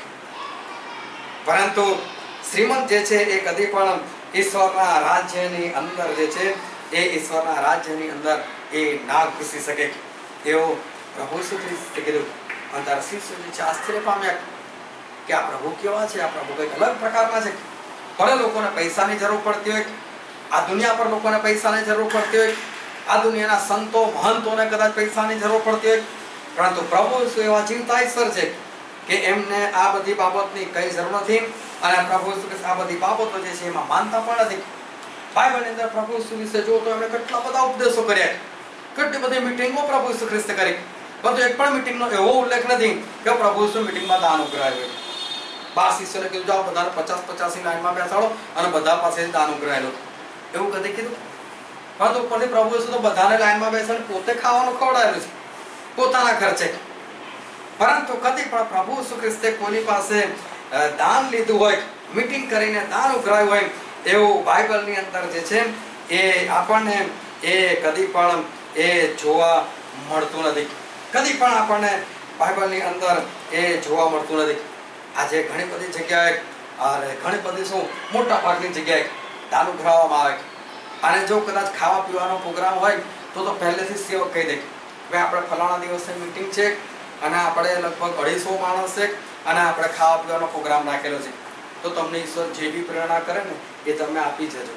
પરંતુ શ્રીમંત જે છે એ કદી પણ ઈશ્વરના રાજ્યની અંદર જે છે એ ઈશ્વરના રાજ્યની અંદર એ ના ઘૂસી શકે. એવું પ્રભુ ઈસુ ખ્રિસ્તે કીધું. અને તારા શિષ્યો જે છે આશ્ચર્ય પામ્યા કે આ પ્રભુ કેવા છે, આ પ્રભુ કંઈક અલગ પ્રકારના છે. ભલે લોકોને પૈસાની જરૂર પડતી હોય, આ દુનિયા પર લોકોને પૈસાની જરૂર પડતી હોય, આ દુનિયાના સંતો મહંતોને કદાચ પૈસાની જરૂર પડતી હોય, પરંતુ પ્રભુ ઈસુ એવા જીવતા ઈશ્વર છે કે એમને આ બધી બાબતની કઈ જરૂર નથી. અને પ્રભુ ઈસુ આ બધી બાબતો જે છે એમાં માનતા પણ નથી. બાઇબલની અંદર પ્રભુ ઈસુ વિશે જો તો એમણે કેટલા બધા ઉપદેશો કર્યા, કેટલી બધી મીટિંગો પ્રભુ ઈસુ ખ્રિસ્તે કરી, પરંતુ એક પણ મીટિંગનો એવો ઉલ્લેખ નથી કે પ્રભુ ઈસુ મીટિંગમાં દાન ઉઘરાવ્યું. 12 શિષ્યોને કીધું જાઓ બધાને 50-50 લાઈનમાં બેસાડો અને બધા પાસે દાન ઉઘરાયેલું, એવું કદી કીધું. પરંતુ ઉપરથી પ્રભુ ઈસુ તો બધાને લાઈનમાં બેસાડીને પોતે ખાવાનું ખવડાવેલું છે પોતાના ખર્ચે. પરંતુ કદી પણ પ્રભુ ઈસુ ખ્રિસ્તે કોની પાસે દાન લીધું હોય, મીટિંગ કરીને દાન ઉઘરાવ્યું હોય એવું બાઇબલની અંદર જે છે એ આપણને એ કદી પણ એ જોવા મળતું નથી. કદી પણ આપણને બાઇબલની અંદર એ જોવા મળતું નથી. આજે ઘણી બધી જગ્યાએ ઘણી બધી શું મોટા ભાગની જગ્યાએ દાન ઉઘરાવવામાં આવે. અને જો કદાચ ખાવા પીવાનો પ્રોગ્રામ હોય તો પહેલેથી સેવક કહી દે ભાઈ આપણે ફલાણા દિવસે મીટિંગ છે અને આપણે લગભગ 250 માણસ છે અને આપણે ખાવા પીવાનો પ્રોગ્રામ રાખેલો છે, તો તમને ઈશ્વર જે બી પ્રેરણા કરે ને એ તમે આપી જજો.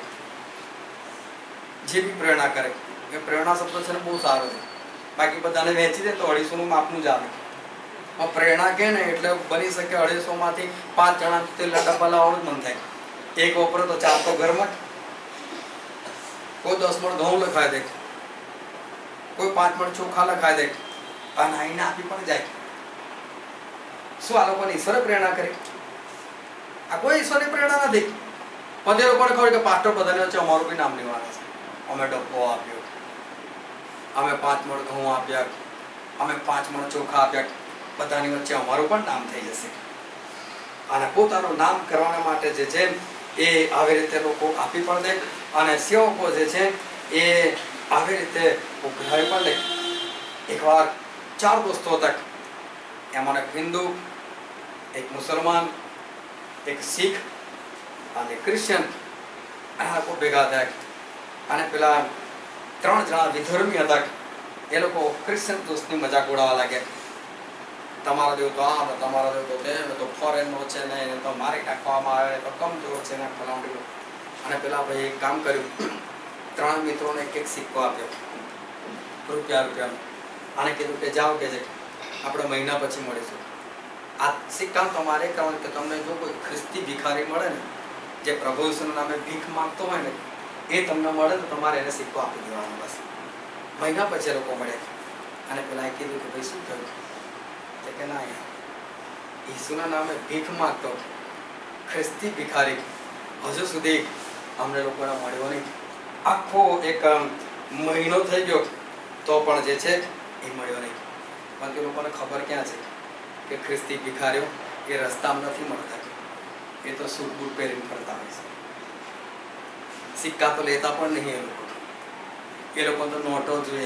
જે બી પ્રેરણા કરે, એ પ્રેરણા શબ્દ છે ને બહુ સારો છે. બાકી બધાને વહેંચી દે તો 250 માપનું જ આવે. પ્રેરણા કે ને એટલે બની શકે 250 માંથી 5 જણા તેલના ડબ્બા લાવવાનું જ મન થાય. એક વપરો તો 4 તો ઘરમાં, કોઈ 10 મણ ઘઉં લખાઈ દે, કોઈ 5 મણ ચોખા લખાઈ દે અને આઈને આપી પણ જાય. શું આ લોકોને ઈશ્વરે પ્રેરણા કરી? આ કોઈ ઈશ્વરની પ્રેરણા નથી. પણ એ લોકોને ખબર કે પાસ્ટર બધાને વચ્ચે અમારું બી નામ લેવાનું છે, અમે ડબ્બો આપ્યો, અમે 5 મણ ઘઉં આપ્યા, અમે 5 મણ ચોખા આપ્યા, બધાની વચ્ચે અમારું પણ નામ થઈ જશે. અને પોતાનું નામ કરવાના માટે જે છે એ આવી રીતે લોકો આપી પણ દે અને સેવકો જે છે એ આવી રીતે ઉઘરાવી પણ દે. એકવાર 4 દોસ્તો હતા, એમાં એક હિન્દુ, એક મુસલમાન, એક શીખ અને ક્રિશ્ચન, આ લોકો ભેગા થયા અને પેલા 3 જણા વિધર્મી હતા. એ લોકો ક્રિશ્ચન દોસ્તની મજાક ઉડાવવા લાગ્યા. તમારો દેવ તો આમ, તમારો દેવ તો તેમ, તો ફોરેનનો છે ને એને તો મારી નાખવામાં આવે, તો કમજોર છે ને ફલાણું. અને પેલા ભાઈ એક કામ કર્યું, 3 મિત્રોને એક સિક્કો આપ્યો, રૂપિયા. આને કીધું કે જાઓ કે આપણે મહિના પછી મળીશું. આ સિક્કા તમારે કારણ કે તમને જો કોઈ ખ્રિસ્તી ભિખારી મળે ને, જે પ્રભુ ઈસુના નામે ભીખ માંગતો હોય ને, એ તમને મળે તો તમારે એને સિક્કો આપી દેવાનો. બસ મહિના પછી લોકો મળ્યા અને પેલા કીધું કે ભાઈ શું થયું? કે ના, ઈસુના નામે ભીખ માંગતો ખ્રિસ્તી ભિખારી હજુ સુધી અમને લોકોને મળ્યો નહીં. આખો એક મહિનો થઈ ગયો તો પણ જે છે એ મળ્યો નહીં. પણ તે લોકોને ખબર ક્યાં છે કે ખ્રિસ્તી ભિખારીઓ એ રસ્તામાં નથી મળતા, એ તો સૂટ બૂટ પહેરીને ફરતા હોય છે. સિક્કા તો લેતા પણ નહીં એ લોકો તો નોટો જોઈએ,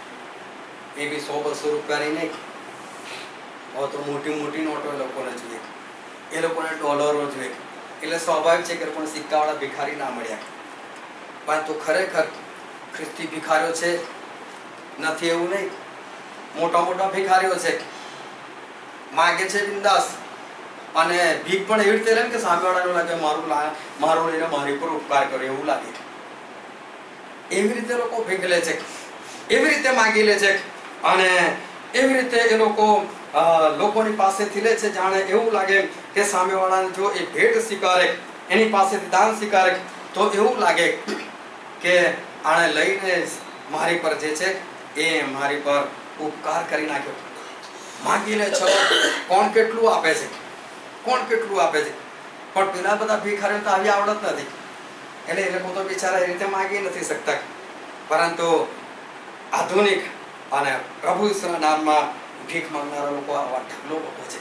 એ બી 100-200 રૂપિયાની નહીં. હવે તો મોટી નોટો એ લોકોને જોઈએ, એ લોકોને ડોલરો જોઈએ. એટલે સ્વાભાવિક છે કે પણ સિક્કાવાળા ભિખારી ના મળ્યા. પણ તો ખરેખર ખ્રિસ્તી ભિખારીઓ છે નથી એવું નહીં. મોટા ભિખારીઓ છે, માગે છે બિંદાસ અને ભીખ પણ એવી રીતે લે કે સામેવાળાને લાગે મારું લઈને મારી પર ઉપકાર કર્યો એવું લાગે. એવી રીતે લોકો ભીખ લે છે, એવી રીતે માગી લે છે અને એવી રીતે એ લોકોની પાસેથી લે છે જાણે એવું લાગે કે સામેવાળાને જો એ ભેટ સ્વીકારે, એની પાસેથી દાન સ્વીકારે તો એવું લાગે કે આણે લઈને મારી પર જે છે એ મારી પર ઉપકાર કરી નાખ્યો. માગી લે છો, કોણ કેટલું આપે છે, પણ પેલા બધા ભિખારીઓ તો આવી આવડત નથી, એટલે એ લોકો તો બિચારા એ રીતે માગી નથી શકતા. પરંતુ આધુનિક અને પ્રભુ ઈસુના નામમાં ભીખ માંગનારા લોકો આવા ઢગલો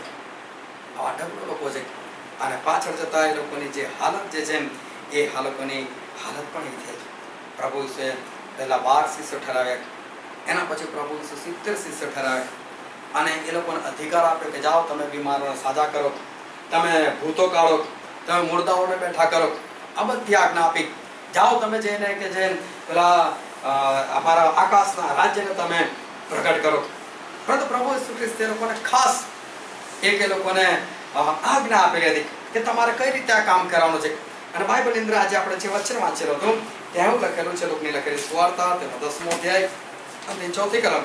લોકો છે. અને પાછળ જતા એ લોકોની જે હાલત જે છે એ લોકોની હાલત પણ એ થઈ. પ્રભુ ઈસુએ પહેલા 12 શિષ્યો ઠરાવ્યા, એના પછી પ્રભુ ઈસુ 70 શિષ્યો ઠરાવ્યા અને એ લોકોને અધિકાર આપ્યો કે જાઓ તમે બીમારોને સાજા કરો, તમે ભૂતો કાઢો, તમે મુર્દાઓને બેઠા કરો. આ બધી આજ્ઞા આપી. જાઓ તમે જઈને કે જે પેલા અમારા આકાશના રાજ્યને તમે પ્રગટ કરો. પરંતુ પ્રભુ ઈસુ ખ્રિસ્તે લોકોને ખાસ એ લોકોને આજ્ઞા આપેલી હતી કે તમારે કઈ રીતે આ કામ કરવાનું છે. અને બાઇબલની અંદર આજે આપણે જે વચન વાંચેલું હતું ત્યાં એવું લખેલું છે, લોકની લખેલી સુવાર્તા તેનો 10મો અધ્યાય અને 4થી કલમ.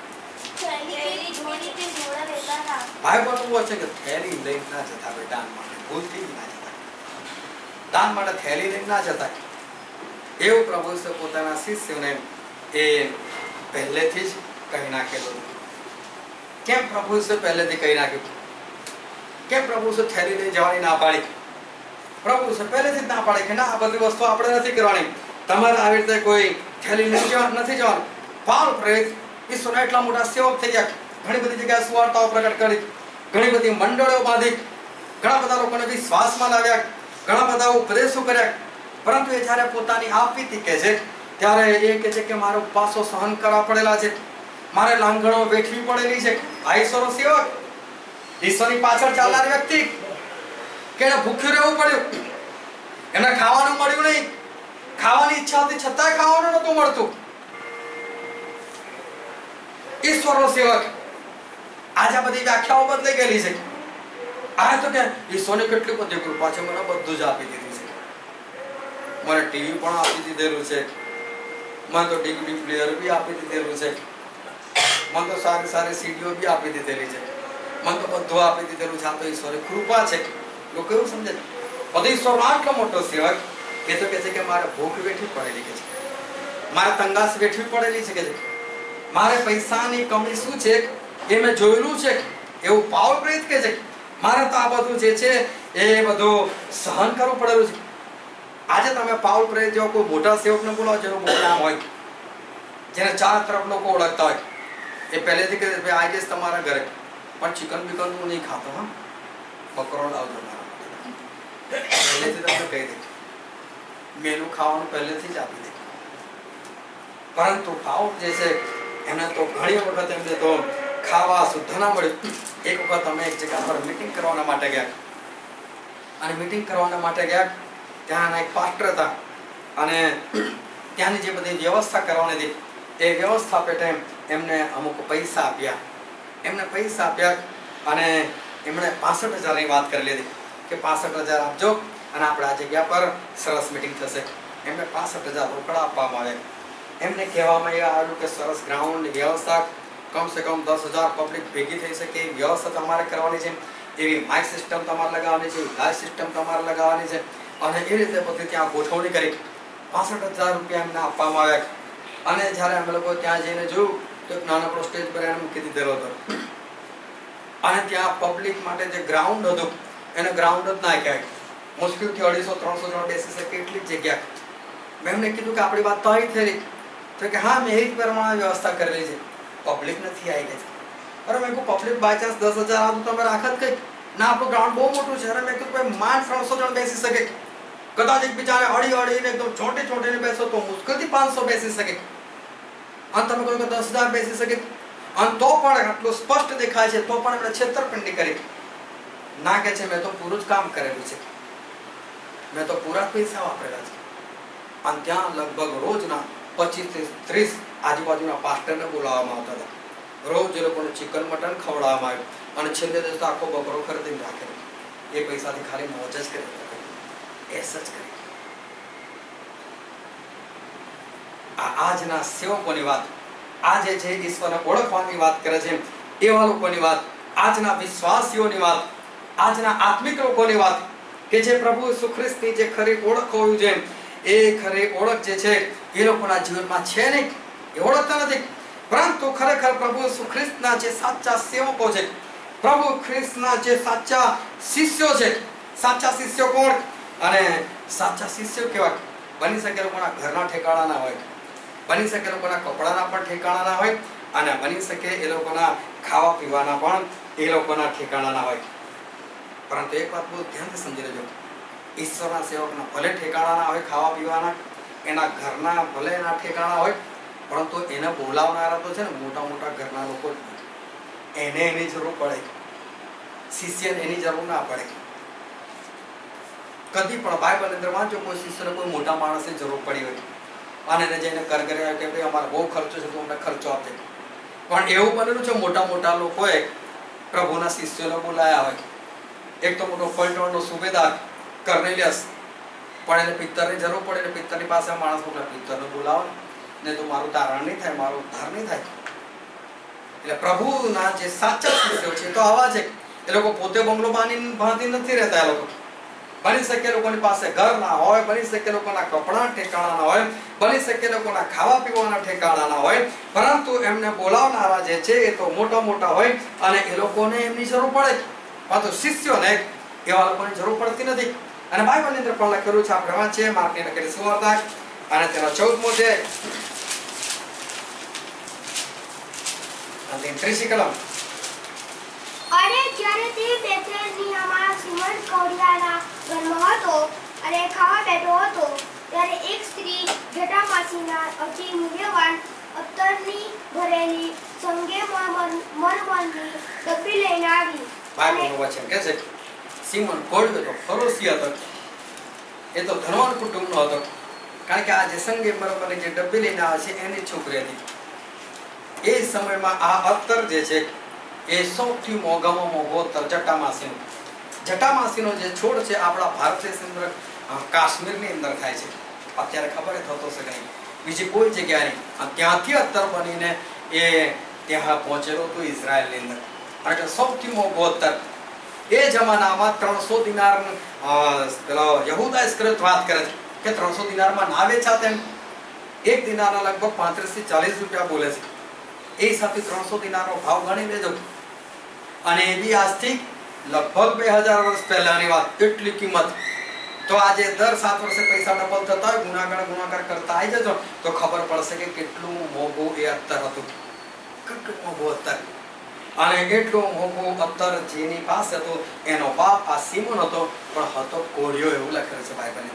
બાઇબલનું વચન કે થેલી લઈને ના જતા ભાઈ, દાન માટે ભૂલથી ના જતા, દાન માટે થેલી લઈને ના જતા. એવું પ્રભુ ઈસુ પોતાના શિષ્યોને એ પહેલેથી જ કહી નાખેલું. કેમ પ્રભુ ઈસુ પહેલેથી કહી નાખ્યું? કેમ પ્રભુ ઈસુ થેલી લઈ જવાની ના પાડી? પ્રભુ ઈસુ પહેલેથી જ ના પાડે કે ના, આ બધી વસ્તુ આપણે નથી કરવાની, તમારે આવી રીતે કોઈ થેલી લઈ નથી જવાનું. પાઉલ પ્રેરિત ઈસુના એટલા મોટા સેવક થઈ ગયા, ઘણી બધી જગ્યાએ સુવાર્તાઓ પ્રગટ કરી, ઘણી બધી મંડળીઓ બાંધી, ઘણા બધા લોકોને વિશ્વાસમાં લાવ્યા, ઘણા બધા ઉપદેશો કર્યા. પરંતુ એ જ્યારે પોતાની આપવીતી કહે છે ત્યારે એ કહે છે કે મારે ઉપવાસો સહન કરવા પડેલા છે, મારે લાંગણો વેઠવી પડેલી છે. આ ઈશ્વરનો સેવક, ઈશ્વરની પાછળ ચાલનાર વ્યક્તિ કે એને ભૂખ્યું રહેવું પડ્યું, એને ખાવાનું મળ્યું નહીં, ખાવાની ઈચ્છા હતી છતાંય ખાવાનું નહોતું મળતું. ઈશ્વરનો સેવક. આજે બધી વ્યાખ્યાઓ બદલાઈ ગયેલી છે. આ તો કે ઈશ્વરની કેટલી બધી કૃપા છે, મને બધું જ આપી દીધું છે, મને ટીવી પણ આપી દીધેલું છે, મને તો DVD પ્લેયર બી આપી દીધેલું છે, મને તો સારી સીડીઓ બી આપી દીધેલી છે, મને તો બધું આપી દીધેલું છે. આ તો ઈશ્વરની કૃપા છે. લોકો એવું સમજે બધું ઈશ્વરનો આટલો મોટો સેવક એ તો કહે છે કે મારે ભૂખ વેઠવી પડેલી કે છે, મારે તંગાસ વેઠવી પડેલી છે કે છે, મારે પૈસાની કમી શું છે એ મેં જોયેલું છે. એવું પાઉલ પ્રેરિત કહે છે મારે તો આ બધું જે છે એ બધું સહન કરવું પડેલું છે. આજે તમે પાઉલ પ્રેરિત જેવો કોઈ મોટા સેવકને બોલો જેનું બહુ નામ હોય, જેને ચાર તરફ લોકો ઓળખતા હોય, એ પહેલેથી કહે ભાઈ આજે તમારા ઘરે પણ ચિકન બિકન હું નહીં ખાતો, હા બકરો લાવજો મારા માટે, પહેલેથી તમને કહી દે. મેનુ ખાવાનું પહેલેથી જ આપી દે. પરંતુ ભાવ જે છે એને તો ઘણી વખત એમને તો ખાવા શુદ્ધ ના મળ્યું. એક વખત અમે એક જગ્યા પર મીટિંગ કરવાના માટે ગયા અને મીટિંગ કરવાના માટે ગયા. ત્યાંના એક પાસ્ટર હતા અને ત્યાંની જે બધી વ્યવસ્થા કરવાની હતી એ વ્યવસ્થા પેટે એમને અમુક પૈસા આપ્યા. એમને પૈસા આપ્યા અને એમણે 65,000 ની વાત કરી લીધી કે 65,000 આપજો અને આપણે આ જગ્યા પર સરસ મીટિંગ થશે. એમને 65,000 રોકડા આપવામાં આવ્યા. એમને કહેવામાં આવ્યું કે સરસ ગ્રાઉન્ડ વ્યવસ્થા કમસે કમ 10,000 પબ્લિક ભેગી થઈ શકે એ વ્યવસ્થા તમારે કરવાની છે. એવી માઇક સિસ્ટમ તમારે લગાવવાની છે, લાઇટ સિસ્ટમ તમારે લગાવવાની છે અને એ રીતે બધી ત્યાં ગોઠવણી કરી. 65,000 રૂપિયા એમને આપવામાં આવ્યા. અને જ્યારે અમે લોકો ત્યાં જઈને જોયું તો એક નાનકડો સ્ટેજ પર એને મૂકી દીધેલો હતો અને ત્યાં પબ્લિક માટે જે ગ્રાઉન્ડ હતું એને ગ્રાઉન્ડ જ ના કહેવાય. મુશ્કેલથી 250-300 જણ બેસી શકે એટલી જ જગ્યા. મેં એમને કીધું કે આપણી વાત તો આવી થઈ તો કે હા મેં એ જ પ્રમાણે વ્યવસ્થા કરેલી છે, પબ્લિક નથી આવી ગઈ. અરે મેં કહું પબ્લિક બાય ચાન્સ 10,000 આપું તો અમે રાખત કઈ ના, આપણું ગ્રાઉન્ડ બહુ મોટું છે. અરે મેં કીધું ભાઈ માંડ 300 જણ બેસી શકે, કદાચ એકબીજાને અડીને એકદમ ચોંટીને બેસો તો મુશ્કેલથી 500 બેસી શકે અને તમે કહો કે 10,000 બેસી શકે અને તો પણ આટલું સ્પષ્ટ દેખાય છે તો પણ એમણે છેતરપિંડી કરી. ના કે છે મેં તો પૂરું જ કામ કરેલું છે, મેં તો પૂરા પૈસા વાપરેલા છે. અને ત્યાં લગભગ રોજના 25 થી 30 આજુબાજુના પાસ્ટરને બોલાવવામાં આવતા હતા. રોજ એ લોકોને ચિકન મટન ખવડાવવામાં આવ્યું અને છેલ્લે દિવસ આખો બકરો ખરીદીને રાખેલો. એ પૈસાથી ખાલી મોજ જ કરી, એસ જ કરી. આજના સેવકોની વાત, આજે જે ઈશ્વરને ઓળખવાની વાત કરે છે એવા લોકોની વાત, આજના વિશ્વાસીઓની વાત, આજના આત્મિક લોકોની વાત કે જે પ્રભુ ઈસુ ખ્રિસ્તની જે ખરી ઓળખ હોવી જોઈએ એ ખરી ઓળખ જે છે એ લોકોના જીવનમાં છે નહીં, એ ઓળખતા નથી. પરંતુ ખરેખર પ્રભુ ઈસુ ખ્રિસ્તના જે સાચા સેવકો છે, પ્રભુ ખ્રિસ્તના જે સાચા શિષ્યો છે, સાચા શિષ્યો કોણ અને સાચા શિષ્યો કેવા? બની શકે લોકોના ઘરના ઠેકાણા ના હોય, બની શકે લોકોના કપડાના પણ ઠેકાણા ના હોય અને બની શકે એ લોકોના ખાવા પીવાના પણ એ લોકોના ઠેકાણા ના હોય. પરંતુ એક વાત બહુ ધ્યાનથી સમજી લેજો, ઈશ્વરના સેવકના ભલે ઠેકાણા ના હોય ખાવા પીવાના, એના ઘરના ભલે એના ઠેકાણા હોય, પરંતુ એને બોલાવનારા તો છે ને મોટા મોટા ઘરના લોકો જ. એને એની જરૂર પડે, શિષ્યને એની જરૂર ના પડે. કદી પણ બાઇબલ અંદર વાંચો કોઈ શિષ્યને કોઈ મોટા માણસની જરૂર પડી હોય અને એને જઈને કર કર્યા કે ભાઈ અમારે બહુ ખર્ચો છે તો અમને ખર્ચો આપે. પણ એવું બનેલું છે મોટા મોટા લોકોએ પ્રભુના શિષ્યોને બોલાયા હોય. એક તો મોટો પલટણનો સુબેદાર કર્નેલિયસ, પણ એને પિત્તરની જરૂર પડે એટલે પિત્તરની પાસે માણસ મોકલે, પિત્તરને બોલાવો ને તો મારું તારણ નહીં થાય, મારો ઉદ્ધાર નહીં થાય. એટલે પ્રભુના જે સાચા શિષ્યો છે તો આવા છે. એ લોકો પોતે બંગલો બાંધી નથી રહેતા. એ લોકો બની શકે લોકોની પાસે ઘર ના હોય, બની શકે લોકોના કપડા ઠેકાણા ના હોય, બની શકે લોકોના ખાવા પીવાના ઠેકાણા ના હોય, પરંતુ એમને બોલાવનારા જે છે એ તો મોટા મોટા હોય અને એ લોકોને એમની જરૂર પડે. પરંતુ શિષ્યોને એવા લોકોની જરૂર પડતી નથી. અને બાઇબલની અંદર પણ લખેલું છે, આપણે વાંચીએ માર્કની લખેલી સુવાર્તા અને તેનો 14મો અધ્યાય અને 30 કલમ. અને જ્યારે તે બેથેનિયામાં સિમોન કૌડિયાના ઘરમાં હતો અને ખાવા બેઠો હતો ત્યારે એક સ્ત્રી જટામાસીના અતિ મૂલ્યવાન અત્તરની ભરેલી સંગે મરમરની ડબ્બી લઈને આવી. બાઇબલનું વચન કહે છે સિમોન કૌડિયો તો ફરોશી હતો, એ તો ધનવાન કુટુંબનો હતો. કારણ કે આ જે સંગે મરમરની જે ડબ્બી લઈને આવે છે એની છોકરી હતી. એ સમયમાં આ અત્તર જે છે એ સૌથી મોંઘામાં મોંઘો અત્તર જટામાસીનો જે છોડ છે આપણા ભારત દેશની અંદર કાશ્મીરની અંદર થાય છે. અત્યારે ખબર થતો છે કે નહીં, બીજી કોઈ જગ્યાએ નહીં. ત્યાંથી અત્તર બનીને એ ત્યાં પહોંચેલું હતું ઇઝરાયલની અંદર. અને સૌથી મોંઘો અત્તર એ જમાનામાં 300 દિનાર. પેલો યહૂદા ઇસ્કરિયોત વાત કરે છે કે 300 દિનારમાં ના વેચાત એમ. એક દિનારના લગભગ 35 થી 40 રૂપિયા બોલે છે. એ હિસાબથી 300 દિનારનો ભાવ ગણી લેજો. અને એ બી આજથી લગભગ 2000 વર્ષ પહેલાની વાત. એટલી કિંમત. તો આજે દર 7 વર્ષે પૈસા ડબલ થતા હોય, ગુણાકાર કરતા આવી જજો તો ખબર પડશે કે કેટલું મોંઘું એ અત્તર હતું, કેટલું મોંઘું અત્તર. અને એટલું મોંઘું અત્તર જેની પાસે હતું એનો બાપ આ સિમોન હતો, પણ હતો કોળિયો, એવું લખેલું છે બાઇબલની અંદર.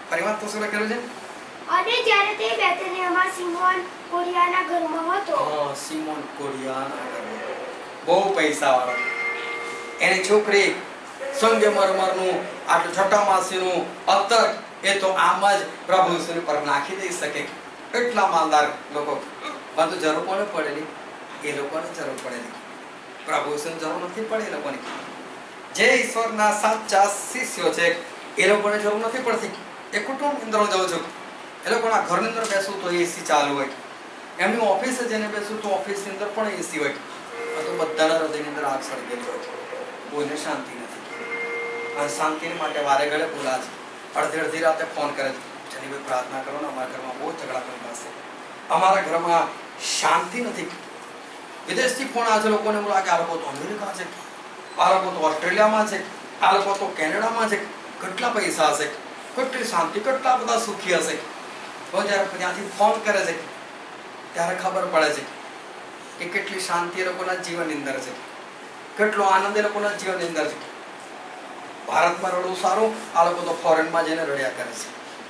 ફરી વાત તો શું લખેલું છે? અને જ્યારે તે બેથલેહેમમાં સિમોન કોરિયાના ઘરમાં હતો. સિમોન કોરિયાના ઘરમાં. બહુ પૈસાવાળો. એની છોકરી સંગમરમરનું આટલું છઠ્ઠામાસીનું અત્તર એ તો આમ જ પ્રભુ ઈસુની પર નાખી દઈ શકે. એટલા માલદાર લોકો. બધું જરૂર કોને પડેલી? એ લોકોને જરૂર પડેલી. પ્રભુ ઈસુની જરૂર નથી પડે એ લોકોની. જે ઈશ્વરના સાચા શિષ્યો છે એ લોકોને જરૂર નથી પડતી. એ કુટુંબ અંદર જાઉં છું, એ લોકોના ઘરની અંદર બેસું તો એસી ચાલુ હોય, એમની ઓફિસે જઈને બેસું તો ઓફિસની અંદર પણ એસી હોય, તો બધાના હૃદયની અંદર આગ સળગેલી હોય. કોઈને શાંતિ નથી. અને શાંતિ માટે વારે ઘડે બોલા છે. અડધી રાતે ફોન કરે છે, જેની ભાઈ પ્રાર્થના કરો ને, અમારા ઘરમાં બહુ ઝઘડા બનતા છે, અમારા ઘરમાં શાંતિ નથી. વિદેશથી ફોન આવે છે. લોકોને એવું લાગે આ લોકો તો અમેરિકા છે, આ લોકો તો ઓસ્ટ્રેલિયામાં છે, આ લોકો તો કેનેડામાં છે. કેટલા પૈસા હશે, કેટલી શાંતિ, કેટલા બધા સુખી હશે. તો જ્યારે ત્યાંથી ફોન કરે છે ત્યારે ખબર પડે છે કે કેટલી શાંતિ એ લોકોના જીવનની અંદર છે, કેટલો આનંદ એ લોકોના જીવનની અંદર છે. ભારતમાં રડવું સારું, આ લોકો તો ફોરેનમાં જઈને રડ્યા કરે છે.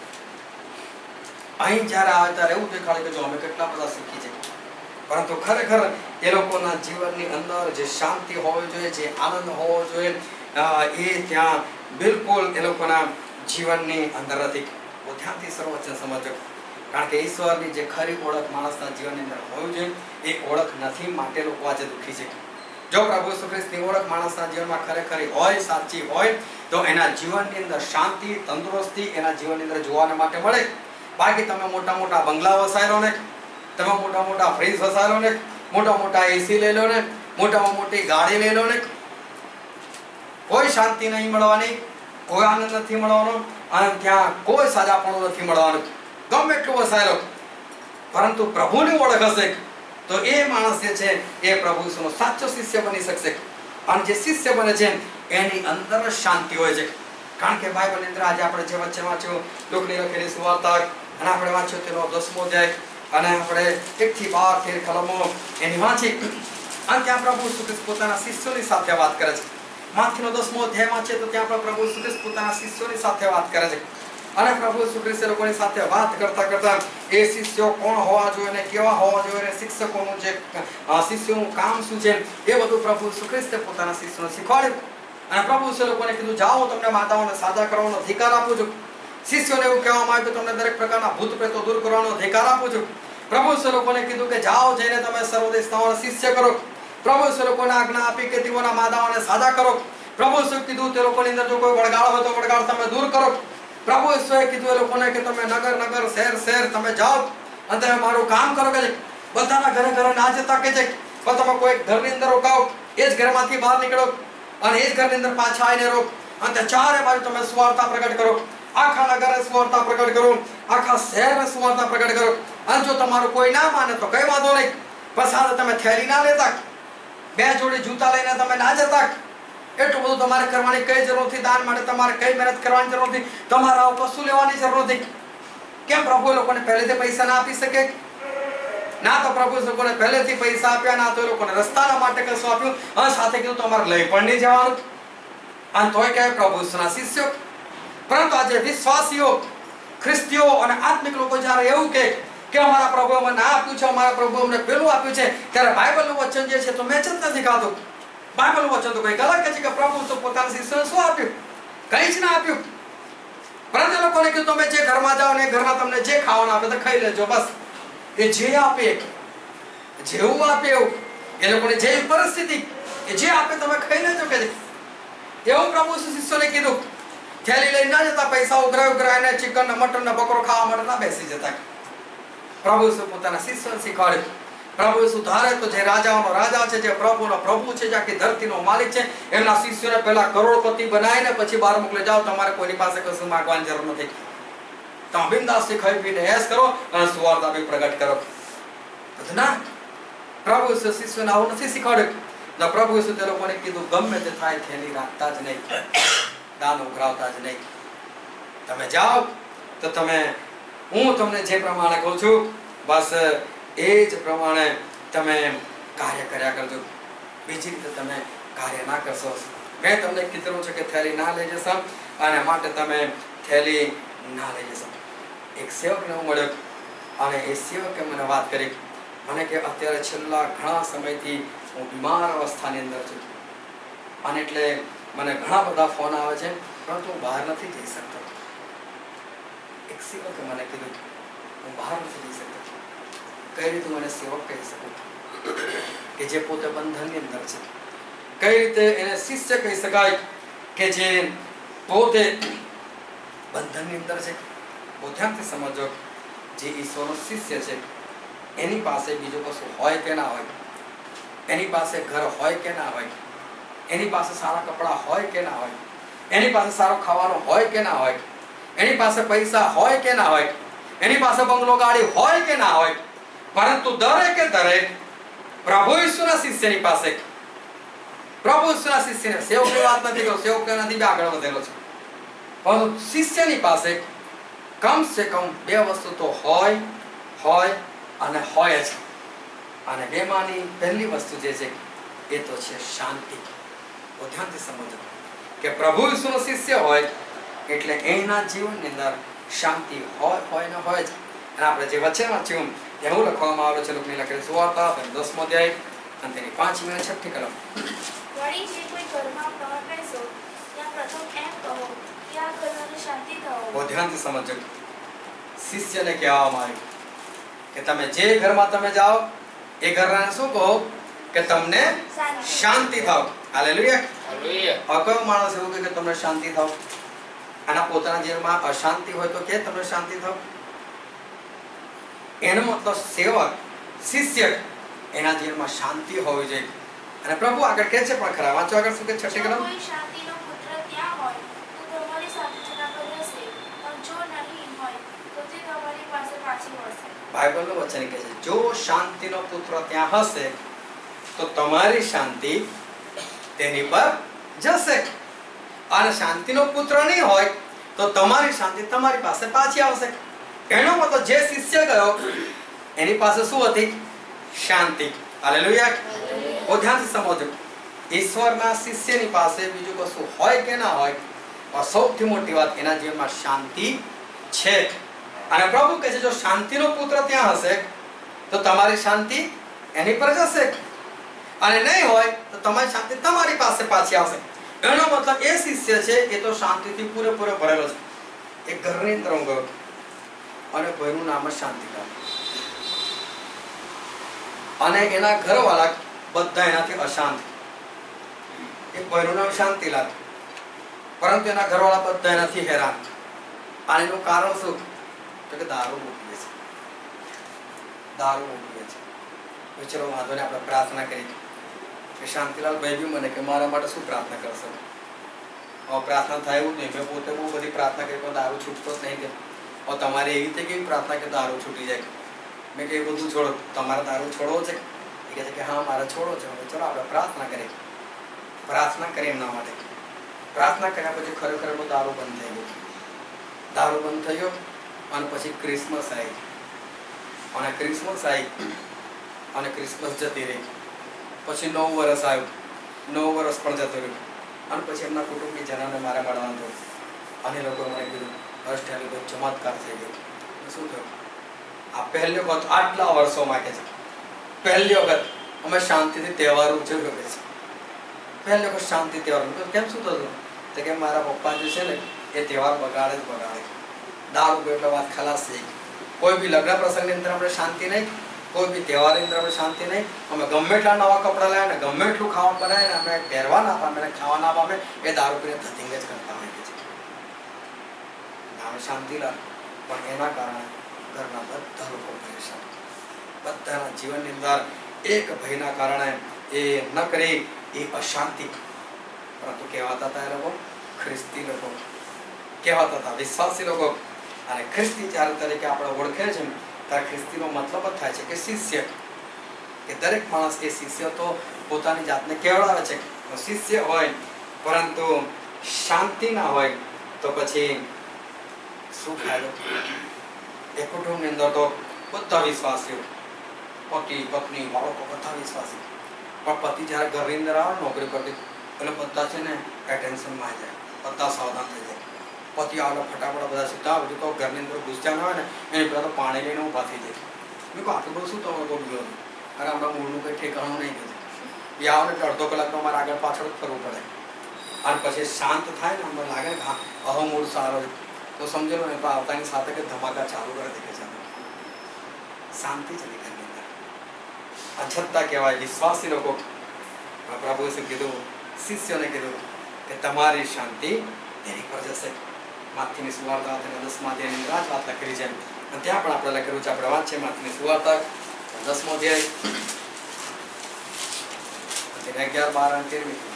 અહીં જ્યારે આવે ત્યારે એવું દેખાડે કે જો અમે કેટલા બધા સુખી છે. પરંતુ ખરેખર એ લોકોના જીવનની અંદર જે શાંતિ હોવી જોઈએ, જે આનંદ હોવો જોઈએ, એ ત્યાં બિલકુલ એ લોકોના જીવનની અંદર નથી. ધ્યાનથી સર્વોચ્ચ સમજો, કારણ કે ઈશ્વરની જે ખરી ઓળખ માણસના જીવનની અંદર હોવી જોઈએ એ ઓળખ નથી, માટે લોકો આજે દુઃખી છે. જો પ્રભુ ઈસુ ખ્રિસ્તની ઓળખ માણસના જીવનમાં ખરેખર હોય, સાચી હોય, તો એના જીવનની અંદર શાંતિ, તંદુરસ્તી એના જીવનની અંદર જોવાને માટે મળે. બાકી તમે મોટા મોટા બંગલા વસાઈ લો ને, તમે મોટા મોટા ફ્રીજ વસાઈ લો ને, મોટા મોટા એસી લઈ લો ને, મોટામાં મોટી ગાડી લઈ લો ને, કોઈ શાંતિ નહીં મળવાની, કોઈ આનંદ નથી મળવાનો, અને ત્યાં કોઈ સાજાપણું નથી મળવાનું. ગમે એટલું વસાય લો, પરંતુ પ્રભુની ઓળખ હશે તો એ માણસ જે છે એ પ્રભુ ઈસુનો સાચો શિષ્ય બની શકશે. અને જે શિષ્ય બને છે એની અંદર શાંતિ હોય છે. કારણ કે બાઇબલની અંદર આજે આપણે જે વચ્ચે વાંચ્યું લુકની લખેલી સુવાર્તા, અને આપણે વાંચ્યું તેનો 10મો અધ્યાય, અને આપણે 1 થી 12 કલમો એની વાંચી, અને ત્યાં પ્રભુ ઈસુ ખ્રિસ્ત પોતાના શિષ્યોની સાથે વાત કરે છે. માથીનો 10મો અધ્યાય વાંચીએ તો ત્યાં પ્રભુ ઈસુ ખ્રિસ્ત પોતાના શિષ્યોની સાથે વાત કરે છે. અને પ્રભુ ઈસુ ખ્રિસ્ત લોકોની સાથે વાત કરતા કરતા એ શિષ્યો કોણ હોવા જોઈએ ને કેવા હોવા જોઈએ, શિક્ષકોનું જે શિષ્યોનું કામ શું છે એ બધું પ્રભુ ઈસુ ખ્રિસ્તે પોતાના શિષ્યોને શીખવાડ્યું. અને પ્રભુ ઈસુ લોકોને કીધું, જાઓ, તમને માતાઓને સાજા કરવાનો અધિકાર આપું છું. શિષ્યોને એવું કહેવામાં આવ્યું કે તમને દરેક પ્રકારના ભૂત પ્રેતો દૂર કરવાનો અધિકાર આપું છું. પ્રભુ ઈસુ લોકોને કીધું કે જાઓ, જઈને તમે સર્વ દેશનાઓને શિષ્ય કરો. પ્રભુ ઈસુ લોકોને આજ્ઞા આપી કે તેઓના માતાઓને સાજા કરો. પ્રભુ ઈસુ કીધું તે લોકોની અંદર જો કોઈ વડગાળ હોય તો વડગાળ તમે દૂર કરો. પ્રભુ ઈસુએ કીધું એ લોકોને કે તમે નગર શહેર તમે જાઓ અને તમે મારું કામ કરો. કે બધાના ઘરે ના જતા કે છે, પણ તમે કોઈ ઘરની અંદર રોકાઓ, એ જ ઘરમાંથી બહાર નીકળો અને એ જ ઘરની અંદર પાછા આવીને રહો, અને ચારે બાજુ તમે સુવાર્તા પ્રગટ કરો. આખા નગરે સુવાર્તા પ્રગટ કરો, આખા શહેરને સુવાર્તા પ્રગટ કરો. અને જો તમારું કોઈ ના માને તો કઈ વાંધો નહીં, પણ સાથે તમે થેલી ના લેતા, 2 જોડી જૂતા લઈને તમે ના જતા. એટલું બધું તમારે કરવાની કઈ જરૂર નથી. દાન માટે તમારે કઈ મહેનત કરવાની જરૂર નથી. તમારે આવું કશું લેવાની જરૂર નથી. કેમ પ્રભુ એ લોકોને પહેલેથી પૈસા ના આપી શકે? ના તો પ્રભુ એ લોકોને પહેલેથી પૈસા આપ્યા, ના તો એ લોકોને રસ્તાના માટે કશું આપ્યું, અને સાથે કીધું તમારે લઈ પણ નહીં જવાનું. અને તોય કહે પ્રભુ ઈસુના શિષ્યો. પરંતુ આજે વિશ્વાસીઓ, ખ્રિસ્તીઓ અને આત્મિક લોકો જ્યારે એવું કહે કે અમારા પ્રભુ અમને આ આપ્યું છે, અમારા પ્રભુ અમને પેલું આપ્યું છે, ત્યારે બાઇબલનું વચન જે છે તો મેચ જ નથી ખાતું. બાઇબલનું વચન તો કંઈક અલગ છે કે પ્રભુ તો પોતાના શિષ્યોને શું આપ્યું? કંઈ જ ના આપ્યું. પરંતુ લોકોને કીધું તમે જે ઘરમાં જાઓ ને ઘરમાં તમને જે ખાવાનું આપે તો ખાઈ લેજો, બસ. એ જે આપે, જેવું આપે એવું, એ લોકોની જેવી પરિસ્થિતિ, એ જે આપે તમે ખાઈ લેજો. કે એવું પ્રભુ શિષ્યોને કીધું. થેલી લઈને ના જતા, પૈસા ઉઘરાવીને ચિકન ને મટન ને બકરો ખાવા માટે ના બેસી જતા. પ્રભુ ઈસુ પોતાના શિષ્યોને શીખવાડ્યું. પ્રભુ ઈસુ ધારે તો જે રાજાઓનો રાજા છે, જે પ્રભુનો પ્રભુ છે, જે આખી ધરતીનો માલિક છે, એમના શિષ્યોને પહેલા કરોડપતિ બનાવીને પછી બહાર મોકલી, જાઓ, તમારે કોઈની પાસે કશું માંગવાની જરૂર નથી. તમે બિંદાસથી ખાઈ પીને એશ કરો અને સુવાર્તા બી પ્રગટ કરો. ના, પ્રભુ ઈસુ શિષ્યોને આવું નથી શીખવાડ્યું. પ્રભુ ઈસુ તે લોકોને કીધું ગમે તે થાય થેલી રાખતા જ નહીં, દાન ઉઘરાવતા જ નહીં. તમે જાઓ તો હું તમને જે પ્રમાણે કહું છું બસ એ જ પ્રમાણે તમે કાર્ય કર્યા કરજો. બીજી રીતે તમે કાર્ય ના કરશો. મેં તમને કીધેલું છે કે થેલી ના લઈ જશો, અને માટે તમે થેલી ના લઈ જશો. એક સેવકને હું મળ્યો અને એ સેવકે મને વાત કરી, મને કે અત્યારે છેલ્લા ઘણા સમયથી હું બીમાર અવસ્થાની અંદર છું અને એટલે મને ઘણા બધા ફોન આવે છે, પરંતુ હું બહાર નથી જઈ શકતો. એક સેવકે મને કીધું હું બહાર નથી જઈ શકતો. કઈ રીતે મને સેવક કહી શકું કે જે પોતે બંધનની અંદર છે? કઈ રીતે એને શિષ્ય કહી શકાય કે જે પોતે બંધનની અંદર છે? ધ્યાનથી સમજો, જે ઈશ્વરનો શિષ્ય છે એની પાસે બીજું કશું હોય કે ના હોય, એની પાસે ઘર હોય કે ના હોય, એની પાસે સારા કપડાં હોય કે ના હોય, એની પાસે સારું ખાવાનું હોય કે ના હોય, એની પાસે પૈસા હોય કે ના હોય, એની પાસે બંગલો ગાડી હોય કે ના હોય, પરંતુ દરેકે દરેક પ્રભુ ઈસુના શિષ્યની પાસે, પ્રભુ ઈસુના શિષ્યને, સેવકની વાત નથી કરો, સેવક નથી બે આગળ વધેલો છે, પરંતુ શિષ્યની પાસે કમ સે કમ બે વસ્તુ તો હોય અને હોય જ. અને બેમાંની પહેલી વસ્તુ જે છે એ તો છે શાંતિ. તો ધ્યાનથી સમજો કે પ્રભુ ઈસુનો શિષ્ય હોય એટલે એના જીવનની અંદર શાંતિ હોય ને હોય જ. અને આપણે જે વચન વાંચ્યું એવું લખવામાં આવેલું છે લોકની લખેલી સુવાર્તા 10મો અધ્યાય અને તેની 5મી અને 6મી કલમ. વળી જે કોઈ ઘરમાં તમે બેસો ત્યાં પ્રથમ એમ કહો કે આ ઘરને શાંતિ થવો. બહુ ધ્યાનથી સમજો. શિષ્યને કહેવામાં આવ્યું કે તમે જે ઘરમાં તમે જાઓ એ ઘરને શું કહો કે તમને શાંતિ થાવ. હાલેલુયા. કયો માણસ એવું કહે કે તમને શાંતિ થાવ? આના પોતાના જીવનમાં અશાંતિ હોય તો કે તમને શાંતિ થાવ? એનો મતલબ સેવક, શિષ્ય, એના જીવનમાં શાંતિ હોવી જોઈએ. અને પ્રભુ આગળ કહે છે પણ ખરા, વાંચો આગળ શું કે 6મી કલમ. કોઈ શાંતિનો પુત્ર ત્યાં હોય તો તમારી સાથે જતા પર રહેશે, પણ જો નહીં હોય તો તે તમારી પાસે પાછી વળશે. બાઇબલનું વચન કહે છે જો શાંતિનો પુત્ર ત્યાં હશે તો તમારી શાંતિ તેની પર જશે, અને શાંતિનો પુત્ર નહીં હોય તો તમારી શાંતિ તમારી પાસે પાછી આવશે. એનો મતલબ જે શિષ્ય ગયો એની પાસે શું હતી? શાંતિ. હાલેલુયા. બહુ ધ્યાનથી સમજો. ઈશ્વરના શિષ્યની પાસે બીજું કશું હોય કે ના હોય, પણ સૌથી મોટી વાત એના જીવનમાં શાંતિ છે. અને પ્રભુ કહે છે જો શાંતિનો પુત્ર ત્યાં હશે તો તમારી શાંતિ એની પર જશે, અને નહીં હોય તો તમારી શાંતિ તમારી પાસે પાછી આવશે. એનો મતલબ એ શિષ્ય છે એ તો શાંતિથી પૂરેપૂરો ભરેલો છે. એક ઘરની અંદર હું ગયો અને ભાઈનું નામ જ શાંતિલાલ, અને એના ઘરવાળા બધા એનાથી અશાંત. એક ભાઈનું નામ શાંતિલાલ, પરંતુ એના ઘરવાળા બધા એનાથી હેરાન. અને એનું કારણ શું? તો કે દારૂ મૂકીએ છે, દારૂ મૂકીએ છે. ચલો વાંધો ને, આપણે પ્રાર્થના કરી કે શાંતિલાલ ભાઈ બી મને કે મારા માટે શું પ્રાર્થના કરશો? પ્રાર્થના થાય એવું નહીં. મેં પોતે બહુ બધી પ્રાર્થના કરી પણ દારૂ છૂટતો જ નહીં. કે તમારે એવી રીતે કેવી પ્રાર્થના કે દારૂ છૂટી જાય? મેં કે એ બધું છોડો, તમારે દારૂ છોડવો છે? એ કહે છે કે હા મારે છોડવો છે. ચલો આપણે પ્રાર્થના કરીએ. પ્રાર્થના કરી એમના માટે. પ્રાર્થના કર્યા પછી ખરેખર દારૂ બંધ થઈ ગયો. દારૂ બંધ થઈ ગયો અને પછી ક્રિસમસ આવી, અને ક્રિસમસ આવી અને ક્રિસમસ જતી રહી. પછી 9 વર્ષ આવ્યું, 9 વર્ષ પણ જતું રહ્યું. અને પછી એમના કુટુંબી જનાને મારે મળવાનું થયું. અને લોકો મને કીધું અષ્ટાલી કોઈ ચમત્કાર થઈ ગયો. શું થયું? આ પહેલી વખત આટલા વર્ષોમાં કે છે પહેલી વખત અમે શાંતિથી તહેવાર ઉજવ્યો કે છે. પહેલી વખત શાંતિ તહેવાર. કેમ શું થતું? તો કે મારા પપ્પા જે છે ને એ તહેવાર બગાડે જ બગાડે. દારૂ એટલે વાત ખલાસ થઈ ગઈ. કોઈ બી લગ્ન પ્રસંગની અંદર આપણે શાંતિ નહીં, કોઈ બી તહેવારની અંદર આપણે શાંતિ નહીં. અમે ગમે એટલા નવા કપડાં લાવે ને ગમે એટલું ખાવાનું બનાવે ને અમે પહેરવા ના પામે ને ખાવા ના પામે, એ દારૂ પીને ધતિંગ જ કરતા હોય છે. નામ શાંતિલાલ, પણ એના કારણે ઘરના બધા લોકો પરેશાન. બધાના જીવનની અંદર એક ભયના કારણે એ ન કરી એ અશાંતિ. પરંતુ કહેવાતા હતા એ લોકો ખ્રિસ્તી લોકો, કહેવાતા હતા વિશ્વાસી લોકો. અને ખ્રિસ્તી જ્યારે તરીકે આપણે ઓળખે છે ત્યારે ખ્રિસ્તીનો મતલબ જ થાય છે કે શિષ્ય. કે દરેક માણસ એ શિષ્ય તો પોતાની જાતને કેવડાવે છે. શિષ્ય હોય પરંતુ શાંતિ ના હોય તો પછી શું ફાયદો? એ કુટુંબની અંદર તો બધા વિશ્વાસીઓ, પતિ પત્ની બાળકો બધા વિશ્વાસી, પણ પતિ જ્યારે ઘરની અંદર આવે નોકરી કરતી એટલે બધા છે ને એટેન્શનમાં આવી જાય, બધા સાવધાન થઈ જાય. પતિ આવે ફટાફટ બધા સુતા બધું તો ઘરની અંદર ઘૂસ્યા ન હોય ને એની પહેલાં તો પાણી લઈને ઊભા થઈ જાય. મેં કહું આટલું બધું શું તમારે કોઈ ગયો અરે હમણાં મૂળનું કંઈ ઠેકાણું નહીં કીધું. એ આવે ને અડધો કલાકમાં અમારે આગળ પાછળ જ કરવું પડે અને પછી શાંત થાય ને અમને લાગે ને હા અહો મૂળ સારો છે તો સમજેલો ને તો આવતાની સાથે કે ધમાકા ચાલુ કરી દે છે. શાંતિ છે ઘરની અંદર. અછતતા કહેવાય વિશ્વાસી લોકો. પ્રભુએ શું કીધું? શિષ્યોને કીધું કે તમારી શાંતિ તેની પર જશે. માથીની સુવાર્તા 10મા અધ્યાયની અંદર આ જ વાત લખેલી છે અને ત્યાં પણ આપણે લખેલું છે. આપણે વાત છે માથીની સુવાર્તા 10મો અધ્યાય 11, 12 અને 13.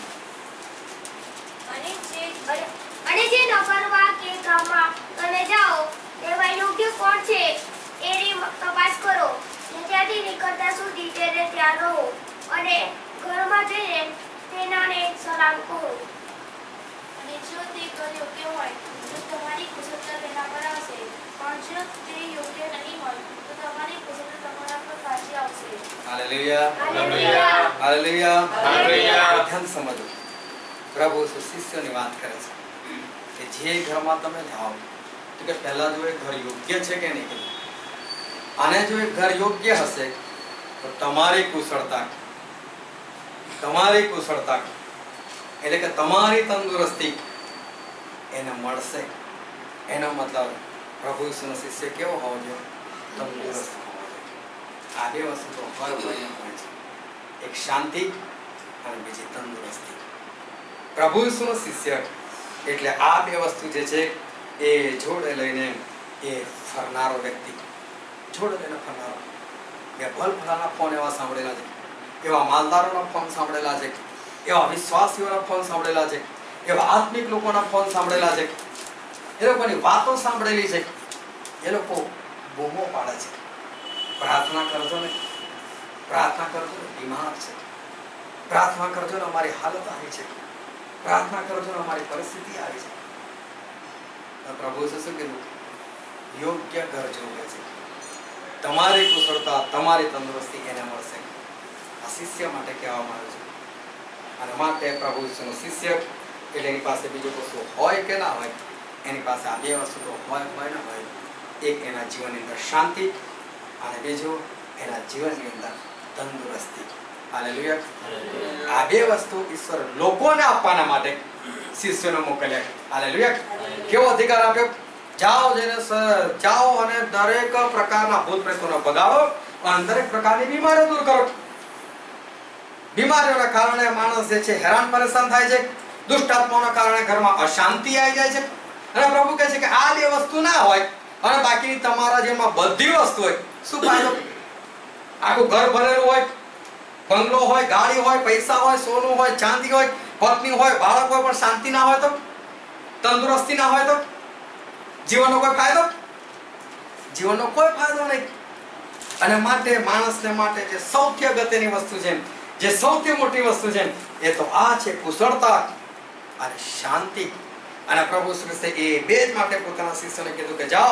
અને જે નગરમાં કે ગામમાં તમે જાઓ તેમાં યોગ્ય કોણ છે એની તપાસ કરો ને ત્યાંથી નીકળતા સુધી તેને ત્યાં રહો અને ઘરમાં જઈને તેનાને સલામ કહો. અને જો તે ઘર યોગ્ય હોય તો તમારી કુશળતા તેના પર આવશે, પણ જો તે યોગ્ય નહીં હોય તો તમારી કુશળતા તમારા પર પાછી આવશે. Hallelujah, hallelujah, hallelujah, hallelujah. ધ્યાન સમજો. પ્રભુ શિષ્યોની વાત કરે છે કે જે ઘરમાં તમે જાઓ તો કે પહેલા જો એ ઘર યોગ્ય છે કે નહીં, અને જો એ ઘર યોગ્ય હશે તો તમારી કુશળતા એટલે કે તમારી તંદુરસ્તી એને મળશે. એનો મતલબ પ્રભુ ઈસુનો શિષ્ય કેવો હોવો જોઈએ? તંદુરસ્ત હોવો જોઈએ. આ બે વસ્તુ તો હોય છે. એક શાંતિ અને બીજી તંદુરસ્તી. પ્રભુ ઈસુનો શિષ્ય એટલે આ બે વસ્તુ જે છે એ જોડે લઈને એ ફરનારો વ્યક્તિ. જોડે લઈને ફરનારો. મેં ભલભલાના ફોન એવા સાંભળેલા છે, એવા માલદારોના ફોન સાંભળેલા છે, એવા વિશ્વાસીઓના ફોન સાંભળેલા છે, એવા આત્મિક લોકોના ફોન સાંભળેલા છે, એ લોકોની વાતો સાંભળેલી છે. એ લોકો બૂમો પાડે છે, પ્રાર્થના કરજો ને, પ્રાર્થના કરજો ને, બીમાર છે, પ્રાર્થના કરજો ને, અમારી હાલત આવી છે, પ્રાર્થના કરજો ને, અમારી પરિસ્થિતિ આવી છે. પ્રભુએ શું કીધું? યોગ્ય ઘર જોવે છે. તમારી કુશળતા, તમારી તંદુરસ્તી એને મળશે. આ શિષ્ય માટે કહેવામાં આવે છે. અને માટે પ્રભુ ઈસુનો શિષ્ય એટલે એની પાસે બીજું કશું હોય કે ના હોય, એની પાસે આ બે વસ્તુ તો હોય ને હોય. એક એના જીવનની અંદર શાંતિ અને બીજું એના જીવનની અંદર તંદુરસ્તી. હાલેલુયા. આ બે વસ્તુ ઈશ્વર લોકોને આપવાના માટે શિષ્યોને મોકલ્યા. હાલેલુયા. કેવો અધિકાર આપ્યો? જાઓ અને દરેક પ્રકારના ભૂત પ્રેતોને ભગાવો અને દરેક પ્રકારની બીમારીઓ દૂર કરો. બીમારીઓના કારણે માણસ જે છે હેરાન પરેશાન થાય છે, દુષ્ટ આત્માઓના કારણે ઘરમાં અશાંતિ આવી જાય છે. અને પ્રભુ કહે છે કે આ બે વસ્તુ ના હોય અને બાકી તમારા જેમાં બધી વસ્તુ હોય, શું ફાયદો? આખું ઘર ભરેલું હોય, બંગલો હોય, ગાડી હોય, પૈસા હોય, સોનું હોય, ચાંદી હોય, પત્ની હોય, બાળક હોય, પણ શાંતિ ના હોય તો, તંદુરસ્તી ના હોય તો જીવનનો કોઈ ફાયદો? જીવનનો કોઈ ફાયદો નહીં. અને માટે માણસને માટે જે સૌથી અગત્યની વસ્તુ છે, જે સૌથી મોટી વસ્તુ છે, એ તો આ છે કુશળતા અને શાંતિ. અને પ્રભુ શ્રી કૃષ્ણે એ બે જ માટે પોતાના શિષ્યોને કીધું કે જાઓ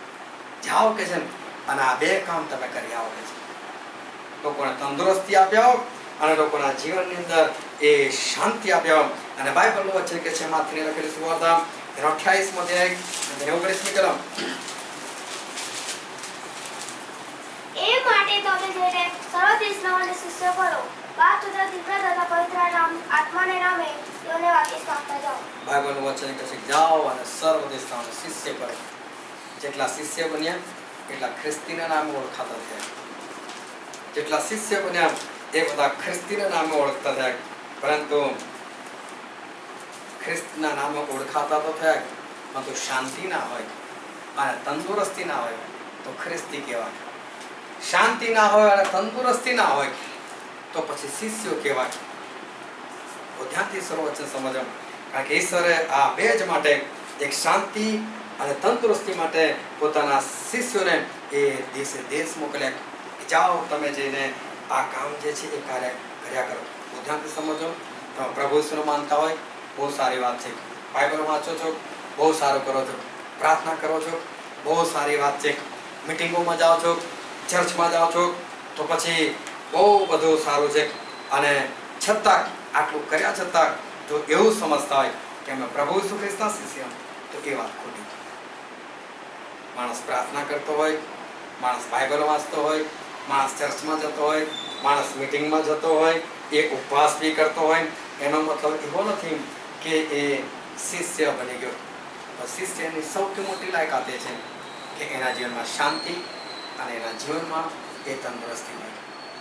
કે છે અને આ બે કામ તમે કરી આવો કે છે. લોકોને તંદુરસ્તી આપ્યા અને લોકોના જીવનની અંદર એ શાંતિ આપ્યા. અને બાઇબલનું વચન કે છે માથીની લખેલી સુવાર્તા 28મો અધ્યાય 19મી કલમ. એ માટે તમે જઈને સર્વ દેશનાઓને શિષ્ય કરો, બાપ તથા દીકરા તથા પવિત્ર આત્માને નામે તેઓને વાક્ય આપતા જાઓ. બાઇબલનું વચન કહે છે જાઓ અને સર્વ દેશનાઓને શિષ્ય કરો. જેટલા શિષ્ય બન્યા એટલા ખ્રિસ્તીના નામે ઓળખાતા થયા. જેટલા શિષ્ય બન્યા એ બધા ખ્રિસ્તીના નામે ઓળખતા થયા. પરંતુ ખ્રિસ્તના નામે ઓળખાતા તો થયા, પરંતુ શાંતિ ના હોય અને તંદુરસ્તી ના હોય તો ખ્રિસ્તી કહેવાય. શાંતિ ના હોય અને તંદુરસ્તી ના હોય તો પછી શિષ્યો કહેવાય. ધ્યાનથી સર્વવચન સમજો, કારણ કે ઈશ્વરે આ બે જ માટે, એક શાંતિ અને તંદુરસ્તી માટે પોતાના શિષ્યોને એ દેશે દેશ મોકલ્યા. જાઓ તમે જઈને આ કામ જે છે એ કાર્ય કર્યા કરો. ધ્યાનથી સમજો. તમે પ્રભુ ઈસુને માનતા હોય બહુ સારી વાત છે. બાઇબલ વાંચો છો બહુ સારું કરો છો. પ્રાર્થના કરો છો બહુ સારી વાત છે. મીટિંગોમાં જાઓ છો, ચર્ચમાં જાઓ છો તો પછી બહુ બધું સારું છે. અને છતાં આટલું કર્યા છતાં જો એવું સમજતા હોય કે અમે પ્રભુ ઈસુ ખ્રિસ્તના શિષ્ય, તો એ વાત ખોટી. માણસ પ્રાર્થના કરતો હોય, માણસ બાઇબલ વાંચતો હોય, માણસ ચર્ચમાં જતો હોય, માણસ મીટિંગમાં જતો હોય, એ ઉપવાસ બી કરતો હોય, એનો મતલબ એવો નથી કે એ શિષ્ય બની ગયો. શિષ્યની સૌથી મોટી લાયકાત એ છે કે એના જીવનમાં શાંતિ અને એના જીવનમાં એ તંદુરસ્તી હોય.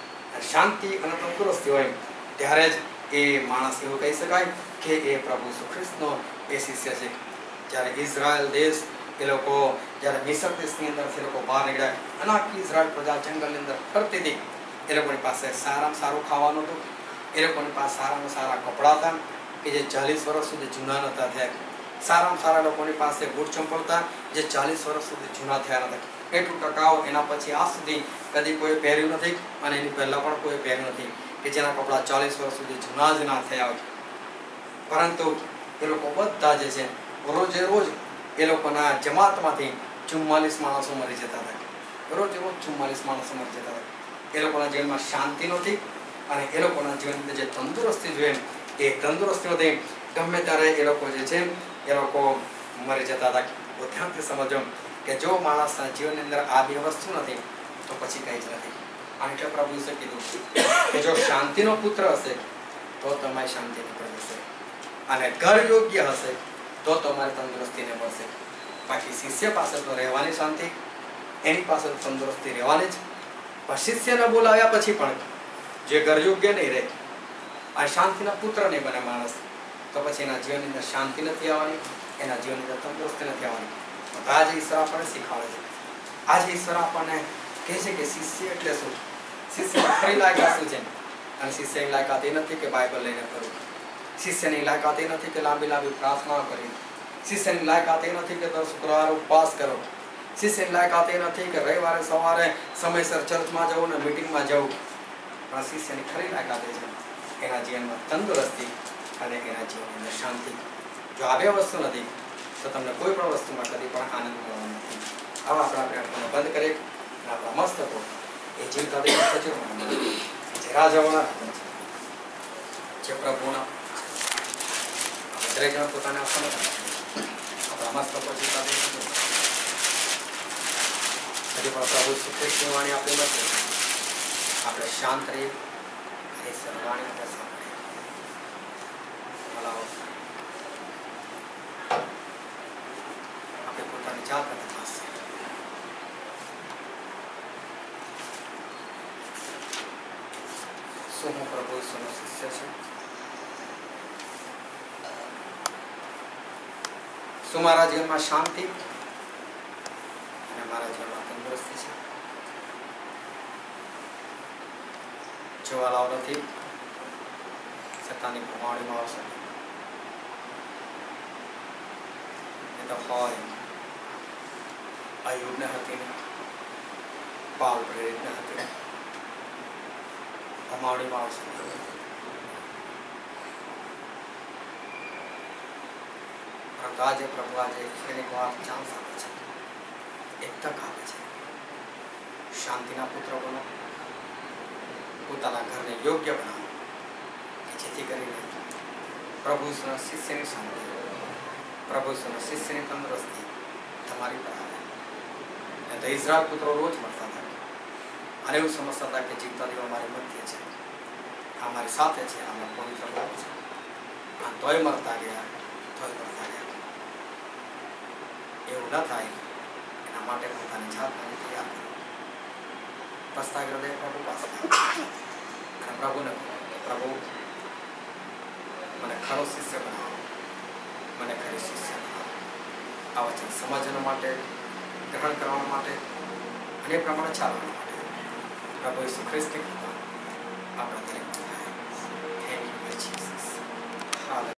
શાંતિ અને તંદુરસ્તી હોય ત્યારે જ એ માણસ એવું કહી શકાય કે એ પ્રભુ ઈસુ ખ્રિસ્તનો એ શિષ્ય છે. જ્યારે ઇઝરાયલ દેશ એ લોકો જ્યારે મિસર દેશની અંદરથી લોકો બહાર નીકળ્યા અને આખી ઇઝરાયલ પ્રજા જંગલની અંદર ફરતી હતી, એ લોકોની પાસે સારામાં સારું ખાવાનું હતું, એ લોકોની પાસે સારામાં સારા કપડાં હતા કે જે 40 વર્ષ સુધી જૂના નહોતા થયા. સારામાં સારા લોકોની પાસે બૂટ ચંપલ હતા જે 40 વર્ષ સુધી જૂના થયા નથી. એટલું ટકાઉ એના પછી આજ સુધી કદી કોઈ પહેર્યું નથી અને એની પહેલા પણ કોઈ પહેર્યું નથી કે જેના કપડાં 40 વર્ષ સુધી જૂના જ ના થયા હોય. પરંતુ એ લોકો બધા જે છે રોજે રોજ એ લોકોના જમાતમાંથી 44 માણસો મરી જતા હતા. રોજે રોજ 44 માણસો મરી જતા હતા. એ લોકોના જીવનમાં શાંતિ નહોતી અને એ લોકોના જીવનમાં જે તંદુરસ્તી જોઈએ એ તંદુરસ્તી નહોતી. ગમે ત્યારે એ લોકો જે છે એ લોકો મરી જતા હતા. ધ્યાનથી સમજો કે જો માણસના જીવનની અંદર આ બે વસ્તુ નથી તો પછી કંઈ જ નથી. અને એટલે પ્રભુ ઈસુએ કીધું કે જો શાંતિનો પુત્ર હશે તો તમારી શાંતિનો પ્રભુ હશે અને ઘર યોગ્ય હશે તો તમારી તંદુરસ્તીને મળશે. બાકી શિષ્ય પાસે તો રહેવાની શાંતિ, એની પાસે તો તંદુરસ્તી રહેવાની જ. પણ શિષ્યને બોલાવ્યા પછી પણ જે ઘર યોગ્ય નહીં રહે આ શાંતિના પુત્ર નહીં બને માણસ, તો પછી એના જીવનની અંદર શાંતિ નથી આવવાની, એના જીવનની અંદર તંદુરસ્તી નથી આવવાની. આજે ઈશ્વર આપણને શીખવાડે છે. આજે ઈશ્વર આપણને કહે છે કે શિષ્ય એટલે શું, શિષ્યની ખરી લાયકાત શું છે. અને શિષ્યની લાયકાત એ નથી કે બાઇબલ લઈને ફરવું, શિષ્યની લાયકાત એ નથી કે લાંબી લાંબી પ્રાર્થના કરવી, શિષ્યની લાયકાત એ નથી કે દર શુક્રવારે ઉપવાસ કરો, શિષ્યની લાયકાત એ નથી કે રવિવારે સવારે સમયસર ચર્ચમાં જવું ને મીટિંગમાં જવું. પણ શિષ્યની ખરી લાયકાત એ છે એના જીવનમાં તંદુરસ્તી અને એના જીવનની શાંતિ. જો આ બે વસ્તુ નથી તો તમને કોઈ પણ વસ્તુમાં કદી પણ આનંદ મળવાનો નથી. હવે આપણે પ્રાર્થના બંધ કરીએ અને આપણા મસ્તકો એ જીવતા દેવ સચિવમાં જે રાજાઓના જે પ્રભુના દરેક જણ પોતાના સમજ આપણા મસ્તકો જીવતા દેવ હજી પણ પ્રભુ શ્રીકૃષ્ણની વાણી આપણી નથી. આપણે શાંત રહીએ અને સરવાણી આપણે સાંભળીએ. ભલાવો આપણે પોતાની જાતને તપાસ શું હું પ્રભુ ઈસુનો શિષ્ય છું? શું મારા જીવનમાં શાંતિ અને મારા જીવનમાં તંદુરસ્તી છે? જો અલાવ નથી સત્તાની ભમાવણીમાં આવશે એ તો હોય અયુબને હતી ને પાલ પ્રેરિતને હતી ભમાવણીમાં આવશે. પરંતુ આજે પ્રભુ આજે એક વાર ચાન્સ આપે છે, એક તક આપે છે. શાંતિના પુત્ર બનો, પોતાના ઘરને યોગ્ય બનાવો જેથી કરીને પ્રભુ ઈસુના શિષ્યની શાંતિ, પ્રભુ ઈસુના શિષ્યની તંદુરસ્તી તમારી પર આવે. તો ઇઝરાયલ પુત્રો રોજ મળતા હતા અને એવું સમજતા હતા કે જીવતા દેવ અમારી મધ્ય છે, અમારી સાથે છે, અમારા પવિત્ર બાપ છે. આ તોય મરતા ગયા, તોય મરતા ગયા. એવું ન થાય એના માટે પોતાની જાતને તૈયાર કરો. પસ્તા હૃદય પ્રભુ પાસે અને પ્રભુને પ્રભુ મને ખરો શિષ્ય બનાવો, મને ખરી શિષ્ય બનાવો. આ વચન સમજવા માટે, ગ્રહણ કરવા માટે અને એ પ્રમાણે ચાલવા માટે પ્રભુ ઈસુ ખ્રિસ્તની કૃપા આપણા દરેક